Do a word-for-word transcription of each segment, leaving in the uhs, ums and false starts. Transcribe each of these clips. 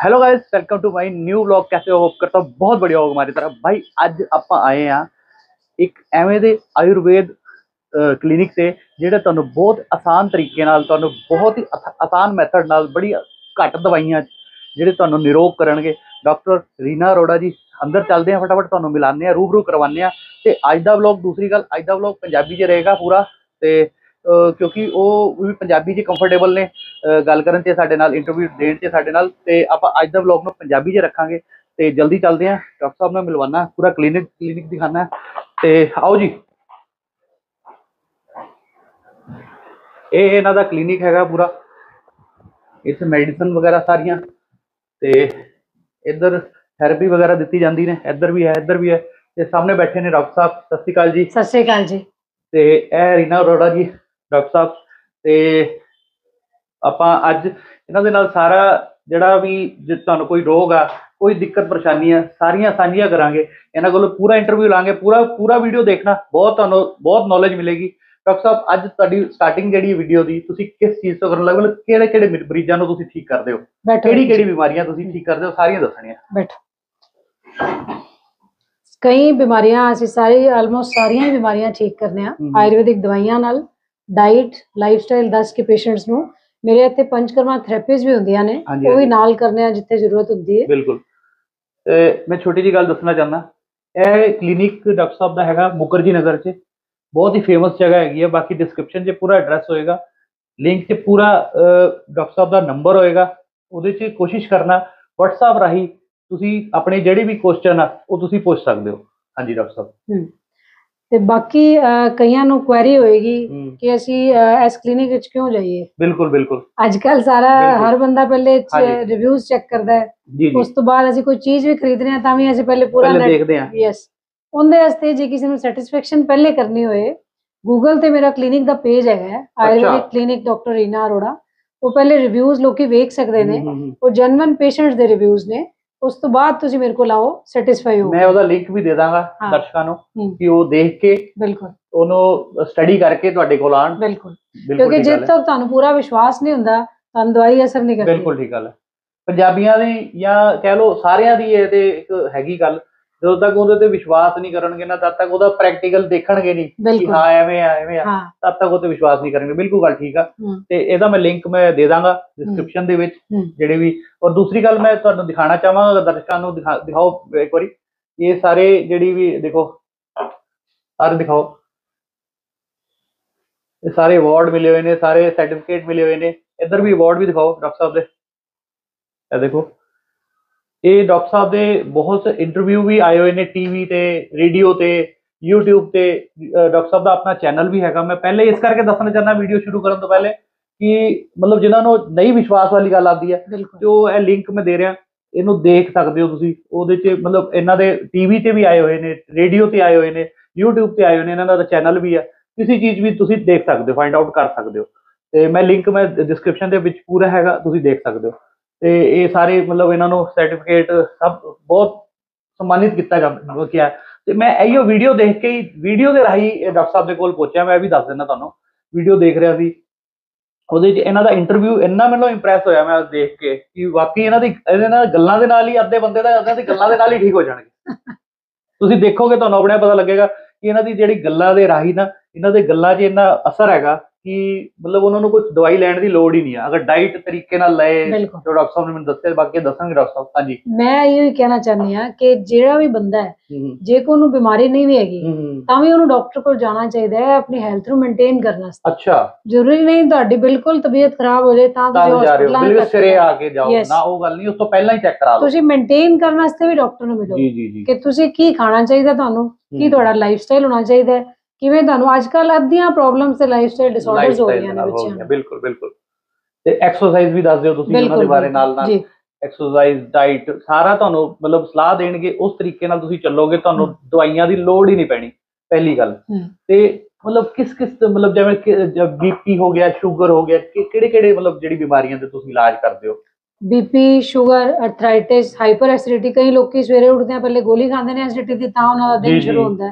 Hello guys, welcome to my new vlog. कैसे हो? Hope करता हूँ बहुत बढ़िया होगा हमारी तरफ। भाई अज आप आए हैं एक एवें दे आयुर्वेद क्लिनिक से ਜਿਹੜੇ ਤੁਹਾਨੂੰ ਬਹੁਤ ਆਸਾਨ ਤਰੀਕੇ ਨਾਲ ਤੁਹਾਨੂੰ ਬਹੁਤ ਹੀ ਆਸਾਨ ਮੈਥਡ ਨਾਲ ਬੜੀ ਘੱਟ ਦਵਾਈਆਂ ਜਿਹੜੇ ਤੁਹਾਨੂੰ ਨਿਰੋਗ ਕਰਨਗੇ। ਡਾਕਟਰ ਰੀਨਾ ਅਰੋੜਾ ਜੀ ਅੰਦਰ ਚੱਲਦੇ ਆ, ਫਟਾਫਟ ਤੁਹਾਨੂੰ ਮਿਲਾਉਂਦੇ ਆ, ਰੂਬਰੂ ਕਰਵਾਉਂਦੇ ਆ। ਤੇ ਅੱਜ ਦਾ ਵਲੌਗ, ਦੂਸਰੀ ਗੱਲ, ਅੱਜ ਦਾ ਵਲੌਗ ਪੰਜਾਬੀ 'ਚ ਰਹੇਗਾ ਪੂਰਾ। ਤੇ ਕਿਉਂਕਿ ਉਹ ਵੀ ਪੰਜਾਬੀ 'ਚ ਕੰਫਰਟੇਬਲ ਨੇ ਗੱਲ ਕਰਨ 'ਚ, ਸਾਡੇ ਨਾਲ ਇੰਟਰਵਿਊ ਦੇਣ 'ਚ ਸਾਡੇ ਨਾਲ। ਤੇ ਆਪਾਂ ਅੱਜ ਦਾ ਵਲੌਗ ਨੂੰ ਪੰਜਾਬੀ 'ਚ ਰੱਖਾਂਗੇ। ਤੇ ਜਲਦੀ ਚੱਲਦੇ ਆ, ਡਾਕਟਰ ਸਾਹਿਬ ਨਾਲ ਮਿਲਵਾਉਣਾ, ਪੂਰਾ ਕਲੀਨਿਕ ਕਲੀਨਿਕ ਦਿਖਾਣਾ। ਤੇ ਆਓ ਜੀ, ਇਹ ਇਹਨਾਂ ਦਾ ਕਲੀਨਿਕ ਹੈਗਾ ਪੂਰਾ। ਇੱਥੇ ਮੈਡੀਸਨ ਵਗੈਰਾ ਸਾਰੀਆਂ, ਤੇ ਇੱਧਰ ਥੈਰੇਪੀ ਵਗੈਰਾ ਦਿੱਤੀ ਜਾਂਦੀ ਨੇ। ਇੱਧਰ ਵੀ ਹੈ, ਇੱਧਰ ਵੀ ਹੈ। ਤੇ ਸਾਹਮਣੇ ਬੈਠੇ ਨੇ ਡਾਕਟਰ ਸਾਹਿਬ। ਸਤਿ ਸ਼੍ਰੀ ਅਕਾਲ ਜੀ। ਸਤਿ ਸ਼੍ਰੀ ਅਕਾਲ ਜੀ। ਤੇ ਇਹ ਰੀਨਾ ਅਰੋੜਾ ਜੀ ਡਾਕਟਰ ਸਾਹਿਬ। ਤੇ ਆਪਾਂ ਅੱਜ ਇਹਨਾਂ ਦੇ ਨਾਲ ਸਾਰਾ ਜਿਹੜਾ ਵੀ ਜੇ ਤੁਹਾਨੂੰ ਕੋਈ ਰੋਗ ਆ, ਕੋਈ ਦਿੱਕਤ ਪਰੇਸ਼ਾਨੀ ਆ, ਸਾਰੀਆਂ ਸਾਂਝੀਆਂ ਕਰਾਂਗੇ। ਇਹਨਾਂ ਕੋਲੋਂ ਪੂਰਾ ਇੰਟਰਵਿਊ ਲਾਂਗੇ। ਪੂਰਾ ਪੂਰਾ ਵੀਡੀਓ ਦੇਖਣਾ, ਬਹੁਤ ਤੁਹਾਨੂੰ ਬਹੁਤ ਨੌਲੇਜ ਮਿਲੇਗੀ। ਡਾਕਟਰ ਸਾਹਿਬ ਅੱਜ ਤੁਹਾਡੀ ਸਟਾਰਟਿੰਗ ਜਿਹੜੀ ਵੀਡੀਓ ਦੀ, ਤੁਸੀਂ ਕਿਸ ਚੀਜ਼ ਤੋਂ ਕਰਨ ਲੱਗੇ? ਮਤਲਬ ਕਿਹੜੇ ਕਿਹੜੇ ਮਰੀਜ਼ਾਂ ਨੂੰ ਤੁਸੀਂ ਠੀਕ ਕਰਦੇ ਹੋ, ਕਿਹੜੀ ਕਿਹੜੀ ਬਿਮਾਰੀਆਂ ਤੁਸੀਂ ਠੀਕ ਕਰਦੇ ਹੋ, ਸਾਰੀਆਂ ਦੱਸਣੀਆਂ। ਬੈਠੋ। ਕਈ ਬਿਮਾਰੀਆਂ ਅਸੀਂ ਸਾਰੀ ਆਲਮੋਸਟ ਸਾਰੀਆਂ ਹੀ ਬਿਮਾਰੀਆਂ ਠੀਕ ਕਰਨੇ ਆ ਆਯੁਰਵੈਦਿਕ ਦਵਾਈਆਂ ਨਾਲ। ਡਾਈਟ ਲਾਈਫ ਸਟਾਈਲ ਦੱਸ ਕੇ ਪੇਸ਼ੈਂਟਸ ਨੂੰ। ਮੇਰੇ ਇੱਥੇ ਪੰਚਕਰਮਾ ਥੈਰੇਪੀਜ਼ ਵੀ ਹੁੰਦੀਆਂ ਨੇ, ਉਹ ਵੀ ਨਾਲ ਕਰਨੇ ਆ ਜਿੱਥੇ ਜ਼ਰੂਰਤ ਹੁੰਦੀ ਹੈ। ਬਿਲਕੁਲ। ਮੈਂ ਛੋਟੀ ਜਿਹੀ ਗੱਲ ਦੱਸਣਾ ਚਾਹੁੰਦਾ, ਇਹ ਕਲੀਨਿਕ ਡਾਕਟਰ ਸਾਹਿਬ ਦਾ ਹੈਗਾ ਮੁਕਰਜੀ ਨਗਰ 'ਚ। ਬਹੁਤ ਹੀ ਫੇਮਸ ਜਗ੍ਹਾ ਹੈਗੀ ਹੈ। ਬਾਕੀ ਡਿਸਕ੍ਰਿਪਸ਼ਨ 'ਚ ਪੂਰਾ ਐਡਰੈਸ ਹੋਏਗਾ, ਲਿੰਕ 'ਚ ਪੂਰਾ ਡਾਕਟਰ ਸਾਹਿਬ ਦਾ ਨੰਬਰ ਹੋਏਗਾ। ਉਹਦੇ 'ਚ ਕੋਸ਼ਿਸ਼ ਕਰਨਾ ਵਟਸਐਪ ਰਾਹੀਂ ਤੁਸੀਂ ਆਪਣੇ ਜਿਹੜੇ ਵੀ ਕੁਐਸਚਨ ਆ ਉਹ ਤੁਸੀਂ ਪੁੱਛ ਸਕਦੇ ਹੋ। ਹਾਂਜੀ ਡਾਕਟਰ ਸਾਹਿਬ। ਤੇ ਬਾਕੀ ਕਈਆਂ ਨੂੰ ਕੁਐਰੀ ਹੋਏਗੀ ਕਿ ਅਸੀਂ ਇਸ ਕਲੀਨਿਕ ਵਿੱਚ ਕਿਉਂ ਜਾਈਏ। ਬਿਲਕੁਲ ਬਿਲਕੁਲ। ਅੱਜ ਕੱਲ ਸਾਰਾ ਹਰ ਬੰਦਾ ਪਹਿਲੇ ਰਿਵਿਊਜ਼ ਚੈੱਕ ਕਰਦਾ ਹੈ, ਉਸ ਤੋਂ ਬਾਅਦ ਅਸੀਂ ਕੋਈ ਚੀਜ਼ ਵੀ ਖਰੀਦਦੇ ਹਾਂ ਤਾਂ ਵੀ ਅਸੀਂ ਪਹਿਲੇ ਪੂਰਾ ਦੇਖਦੇ ਹਾਂ। ਯੈਸ। ਉਹਦੇ ਵਾਸਤੇ ਜੇ ਕਿਸੇ ਨੂੰ ਸੈਟੀਸਫੈਕਸ਼ਨ ਪਹਿਲੇ ਕਰਨੀ ਹੋਏ, ਗੂਗਲ ਤੇ ਮੇਰਾ ਕਲੀਨਿਕ ਦਾ ਪੇਜ ਹੈਗਾ ਆਯੁਰਵੈਦਿਕ ਕਲੀਨਿਕ ਡਾਕਟਰ ਰੀਨਾ ਅਰੋੜਾ। ਉਹ ਪਹਿਲੇ ਰਿਵਿਊਜ਼ ਲੋਕੀ ਵੇਖ ਸਕਦੇ ਨੇ, ਉਹ ਜੈਨੂਇਨ ਪੇਸ਼ੈਂਟਸ ਦੇ ਰਿਵਿਊਜ਼ ਨੇ। ਉਸ ਤੋਂ ਬਾਅਦ ਤੁਸੀਂ ਮੇਰੇ ਕੋਲ ਆਓ, ਸੈਟੀਸਫਾਈ ਹੋ। ਮੈਂ ਉਹਦਾ ਲਿੰਕ ਵੀ ਦੇ ਦਾਂਗਾ ਦਰਸ਼ਕਾਂ ਨੂੰ ਕਿ ਉਹ ਦੇਖ ਕੇ ਬਿਲਕੁਲ ਉਹਨੂੰ ਸਟੱਡੀ ਕਰਕੇ ਤੁਹਾਡੇ ਕੋਲ ਆਣ। ਬਿਲਕੁਲ, ਕਿਉਂਕਿ ਜਦ ਤੱਕ ਤੁਹਾਨੂੰ ਪੂਰਾ ਵਿਸ਼ਵਾਸ ਨਹੀਂ ਹੁੰਦਾ ਤੁਹਾਨੂੰ ਦਵਾਈ ਅਸਰ ਨਹੀਂ ਕਰਦੀ। ਬਿਲਕੁਲ ਠੀਕ ਗੱਲ ਹੈ। ਪੰਜਾਬੀਆਂ ਦੀ ਜਾਂ ਕਹਿ ਲਓ ਸਾਰਿਆਂ ਦੀ ਇਹ ਤੇ ਇੱਕ ਹੈਗੀ ਗੱਲ, ਜਦੋਂ ਤੱਕ ਉਹਦੇ ਤੇ ਵਿਸ਼ਵਾਸ ਨਹੀਂ ਕਰਨਗੇ ਨਾ, ਤਦ ਤੱਕ ਉਹਦਾ ਪ੍ਰੈਕਟੀਕਲ ਦੇਖਣਗੇ ਨਹੀਂ ਕਿ ਹਾਂ ਐਵੇਂ ਆ ਐਵੇਂ ਆ, ਤਦ ਤੱਕ ਉਹ ਤੇ ਵਿਸ਼ਵਾਸ ਨਹੀਂ ਕਰਨਗੇ। ਬਿਲਕੁਲ ਗੱਲ ਠੀਕ ਆ। ਤੇ ਇਹਦਾ ਮੈਂ ਲਿੰਕ ਮੈਂ ਦੇ ਦਾਂਗਾ ਡਿਸਕ੍ਰਿਪਸ਼ਨ ਦੇ ਵਿੱਚ ਜਿਹੜੇ ਵੀ। ਔਰ ਦੂਸਰੀ ਗੱਲ ਮੈਂ ਤੁਹਾਨੂੰ ਦਿਖਾਣਾ ਚਾਹਾਂਗਾ, ਦਰਸ਼ਕਾਂ ਨੂੰ ਦਿਖਾ ਦਿਖਾਓ ਇੱਕ ਵਾਰੀ ਇਹ ਸਾਰੇ ਜਿਹੜੀ ਵੀ ਦੇਖੋ, ਸਾਰੇ ਦਿਖਾਓ। ਇਹ ਸਾਰੇ ਅਵਾਰਡ ਮਿਲੇ ਹੋਏ ਨੇ, ਸਾਰੇ ਸਰਟੀਫਿਕੇਟ ਮਿਲੇ ਹੋਏ ਨੇ। ਇੱਧਰ ਵੀ ਅਵਾਰਡ ਵੀ ਦਿਖਾਓ ਡਾਕਟਰ ਸਾਹਿਬ ਦੇ। ਇਹ ਦੇਖੋ, ਇਹ ਡਾਕਟਰ ਸਾਹਿਬ ਦੇ ਬਹੁਤ ਇੰਟਰਵਿਊ ਵੀ ਆਏ ਹੋਏ ਨੇ ਟੀਵੀ ਤੇ, ਰੇਡੀਓ ਤੇ, ਯੂਟਿਊਬ ਤੇ। ਡਾਕਟਰ ਸਾਹਿਬ ਦਾ ਆਪਣਾ ਚੈਨਲ ਵੀ ਹੈਗਾ। ਮੈਂ ਪਹਿਲੇ ਇਸ ਕਰਕੇ ਦੱਸਣਾ ਚਾਹੁੰਦਾ ਵੀਡੀਓ ਸ਼ੁਰੂ ਕਰਨ ਤੋਂ ਪਹਿਲੇ ਕਿ ਮਤਲਬ ਜਿਨ੍ਹਾਂ ਨੂੰ ਨਹੀਂ ਵਿਸ਼ਵਾਸ ਵਾਲੀ ਗੱਲ ਆਉਂਦੀ ਹੈ, ਤੇ ਉਹ ਇਹ ਲਿੰਕ ਮੈਂ ਦੇ ਰਿਹਾ, ਇਹਨੂੰ ਦੇਖ ਸਕਦੇ ਹੋ ਤੁਸੀਂ। ਉਹਦੇ 'ਚ ਮਤਲਬ ਇਹਨਾਂ ਦੇ ਟੀਵੀ ਤੇ ਵੀ ਆਏ ਹੋਏ ਨੇ, ਰੇਡੀਓ ਤੇ ਆਏ ਹੋਏ ਨੇ, ਯੂਟਿਊਬ ਤੇ ਆਏ ਹੋਏ ਨੇ। ਇਹਨਾਂ ਦਾ ਚੈਨਲ ਵੀ ਹੈ, ਕਿਸੇ ਚੀਜ਼ ਵੀ ਤੁਸੀਂ ਦੇਖ ਸਕਦੇ ਹੋ, ਫਾਈਂਡ ਆਊਟ ਕਰ ਸਕਦੇ ਹੋ। ਤੇ ਮੈਂ ਲਿੰਕ ਮੈਂ ਡਿਸਕ੍ਰਿਪਸ਼ਨ ਦੇ ਵਿੱਚ ਪੂਰਾ ਹੈਗਾ, ਤੁਸੀਂ ਦੇਖ ਸਕਦੇ ਹੋ। ਤੇ ਇਹ ਸਾਰੇ ਮਤਲਬ ਇਹਨਾਂ ਨੂੰ ਸਰਟੀਫਿਕੇਟ ਸਭ ਬਹੁਤ ਸਨਮਾਨਿਤ ਕੀਤਾ ਜਾਂਦਾ ਗਿਆ। ਤੇ ਮੈਂ ਇਹੀਓ ਵੀਡੀਓ ਦੇਖ ਕੇ ਹੀ, ਵੀਡੀਓ ਦੇ ਰਾਹੀਂ ਡਾਕਟਰ ਸਾਹਿਬ ਦੇ ਕੋਲ ਪਹੁੰਚਿਆ। ਮੈਂ ਵੀ ਦੱਸ ਦਿੰਦਾ ਤੁਹਾਨੂੰ, ਵੀਡੀਓ ਦੇਖ ਰਿਹਾ ਸੀ, ਉਹਦੇ 'ਚ ਇਹਨਾਂ ਦਾ ਇੰਟਰਵਿਊ ਇੰਨਾ ਮੈਨੂੰ ਇੰਪ੍ਰੈਸ ਹੋਇਆ ਮੈਂ ਦੇਖ ਕੇ ਕਿ ਵਾਕਈ ਇਹਨਾਂ ਦੀ ਇਹਦੇ ਨਾਲ ਗੱਲਾਂ ਦੇ ਨਾਲ ਹੀ ਅੱਧੇ ਬੰਦੇ ਦਾ ਇਹਨਾਂ ਦੀ ਗੱਲਾਂ ਦੇ ਨਾਲ ਹੀ ਠੀਕ ਹੋ ਜਾਣਗੇ। ਤੁਸੀਂ ਦੇਖੋਗੇ ਤੁਹਾਨੂੰ ਆਪਣੇ ਪਤਾ ਲੱਗੇਗਾ ਕਿ ਇਹਨਾਂ ਦੀ ਜਿਹੜੀ ਗੱਲਾਂ ਦੇ ਰਾਹੀਂ ਨਾ, ਇਹਨਾਂ ਦੇ ਗੱਲਾਂ 'ਚ ਇੰਨਾ ਅਸਰ ਹੈਗਾ ਕਿ ਮਤਲਬ ਉਹਨਾਂ ਨੂੰ ਕੁਝ ਦਵਾਈ ਲੈਣ ਦੀ ਲੋੜ ਹੀ ਨਹੀਂ ਆ, ਅਗਰ ਡਾਈਟ ਤਰੀਕੇ ਨਾਲ ਲਏ। ਜੋ ਡਾਕਟਰ ਸਾਹਿਬ ਨੇ ਮੈਨੂੰ ਦੱਸਿਆ, ਬਾਕੀ ਦੱਸਾਂਗੇ ਡਾਕਟਰ ਸਾਹਿਬ। ਹਾਂਜੀ, ਮੈਂ ਇਹੋ ਹੀ ਕਹਿਣਾ ਚਾਹੁੰਦੀ ਹਾਂ ਕਿ ਜਿਹੜਾ ਵੀ ਬੰਦਾ ਹੈ, ਜੇ ਕੋਈ ਉਹਨੂੰ ਬਿਮਾਰੀ ਨਹੀਂ ਵੀ ਹੈਗੀ ਤਾਂ ਵੀ ਉਹਨੂੰ ਡਾਕਟਰ ਕੋਲ ਜਾਣਾ ਚਾਹੀਦਾ ਹੈ ਆਪਣੀ ਹੈਲਥ ਨੂੰ ਮੇਨਟੇਨ ਕਰਨ ਵਾਸਤੇ। ਅੱਛਾ, ਜ਼ਰੂਰੀ ਨਹੀਂ ਤੁਹਾਡੀ ਬਿਲਕੁਲ ਤਬੀਅਤ ਖਰਾਬ ਹੋ ਜਾਏ ਤਾਂ ਤੁਸੀਂ ਹਸਪਤਾਲਾਂ ਬਿਲਕੁਲ ਸਿਰੇ ਆ ਕੇ ਜਾਓ ਨਾ, ਉਹ ਗੱਲ ਨਹੀਂ। ਉਸ ਤੋਂ ਪਹਿਲਾਂ ਹੀ ਚੈੱਕ ਕਰਾ ਲਓ। ਤੁਸੀਂ ਮੇਨਟੇਨ ਕਰਨ ਵਾਸਤੇ ਵੀ ਡਾਕਟਰ ਨੂੰ ਮਿਲੋ ਕਿ ਤੁਸੀਂ ਕੀ ਖਾਣਾ ਚਾਹੀਦਾ, ਤੁਹਾਨੂੰ ਕੀ ਤੁਹਾਡਾ ਲਾਈਫ ਸਟਾਈਲ ਹੋਣਾ ਚਾਹੀਦਾ, ਕਿਵੇਂ ਤੁਹਾਨੂੰ ਅੱਜ ਕੱਲ ਅੱਧੀਆਂ ਪ੍ਰੋਬਲਮਸ ਤੇ ਲਾਈਫ ਸਟਾਈਲ ਡਿਸਆਰਡਰਸ ਹੋ ਰਹੀਆਂ ਨੇ ਬੱਚਿਆਂ ਨੂੰ। ਬਿਲਕੁਲ ਬਿਲਕੁਲ। ਤੇ ਐਕਸਰਸਾਈਜ਼ ਵੀ ਦੱਸ ਦਿਓ ਤੁਸੀਂ ਉਹਨਾਂ ਦੇ ਬਾਰੇ, ਨਾਲ ਨਾਲ ਐਕਸਰਸਾਈਜ਼, ਡਾਈਟ ਸਾਰਾ ਤੁਹਾਨੂੰ ਮਤਲਬ ਸਲਾਹ ਦੇਣਗੇ। ਉਸ ਤਰੀਕੇ ਨਾਲ ਤੁਸੀਂ ਚੱਲੋਗੇ, ਤੁਹਾਨੂੰ ਦਵਾਈਆਂ ਦੀ ਲੋੜ ਹੀ ਨਹੀਂ ਪੈਣੀ, ਪਹਿਲੀ ਗੱਲ। ਤੇ ਮਤਲਬ ਕਿਸ ਕਿਸ ਮਤਲਬ ਜਿਵੇਂ ਬੀਪੀ ਹੋ ਗਿਆ, ਸ਼ੂਗਰ ਹੋ ਗਿਆ, ਕਿਹੜੇ ਕਿਹੜੇ ਮਤਲਬ ਜਿਹੜੀ ਬਿਮਾਰੀਆਂ ਦੇ ਤੁਸੀਂ ਇਲਾਜ ਕਰਦੇ ਹੋ? BP, sugar, arthritis, hyperacidity. ਕਈ ਲੋਕੀ ਸਵੇਰੇ ਉੱਠਦੇ ਆ ਪਹਿਲੇ ਗੋਲੀ ਖਾਂਦੇ ਨੇ ਐਸਿਡਿਟੀ ਦੀ, ਤਾਂ ਉਹਨਾਂ ਦਾ ਦਿਨ ਸ਼ੁਰੂ ਹੁੰਦਾ ਹੈ।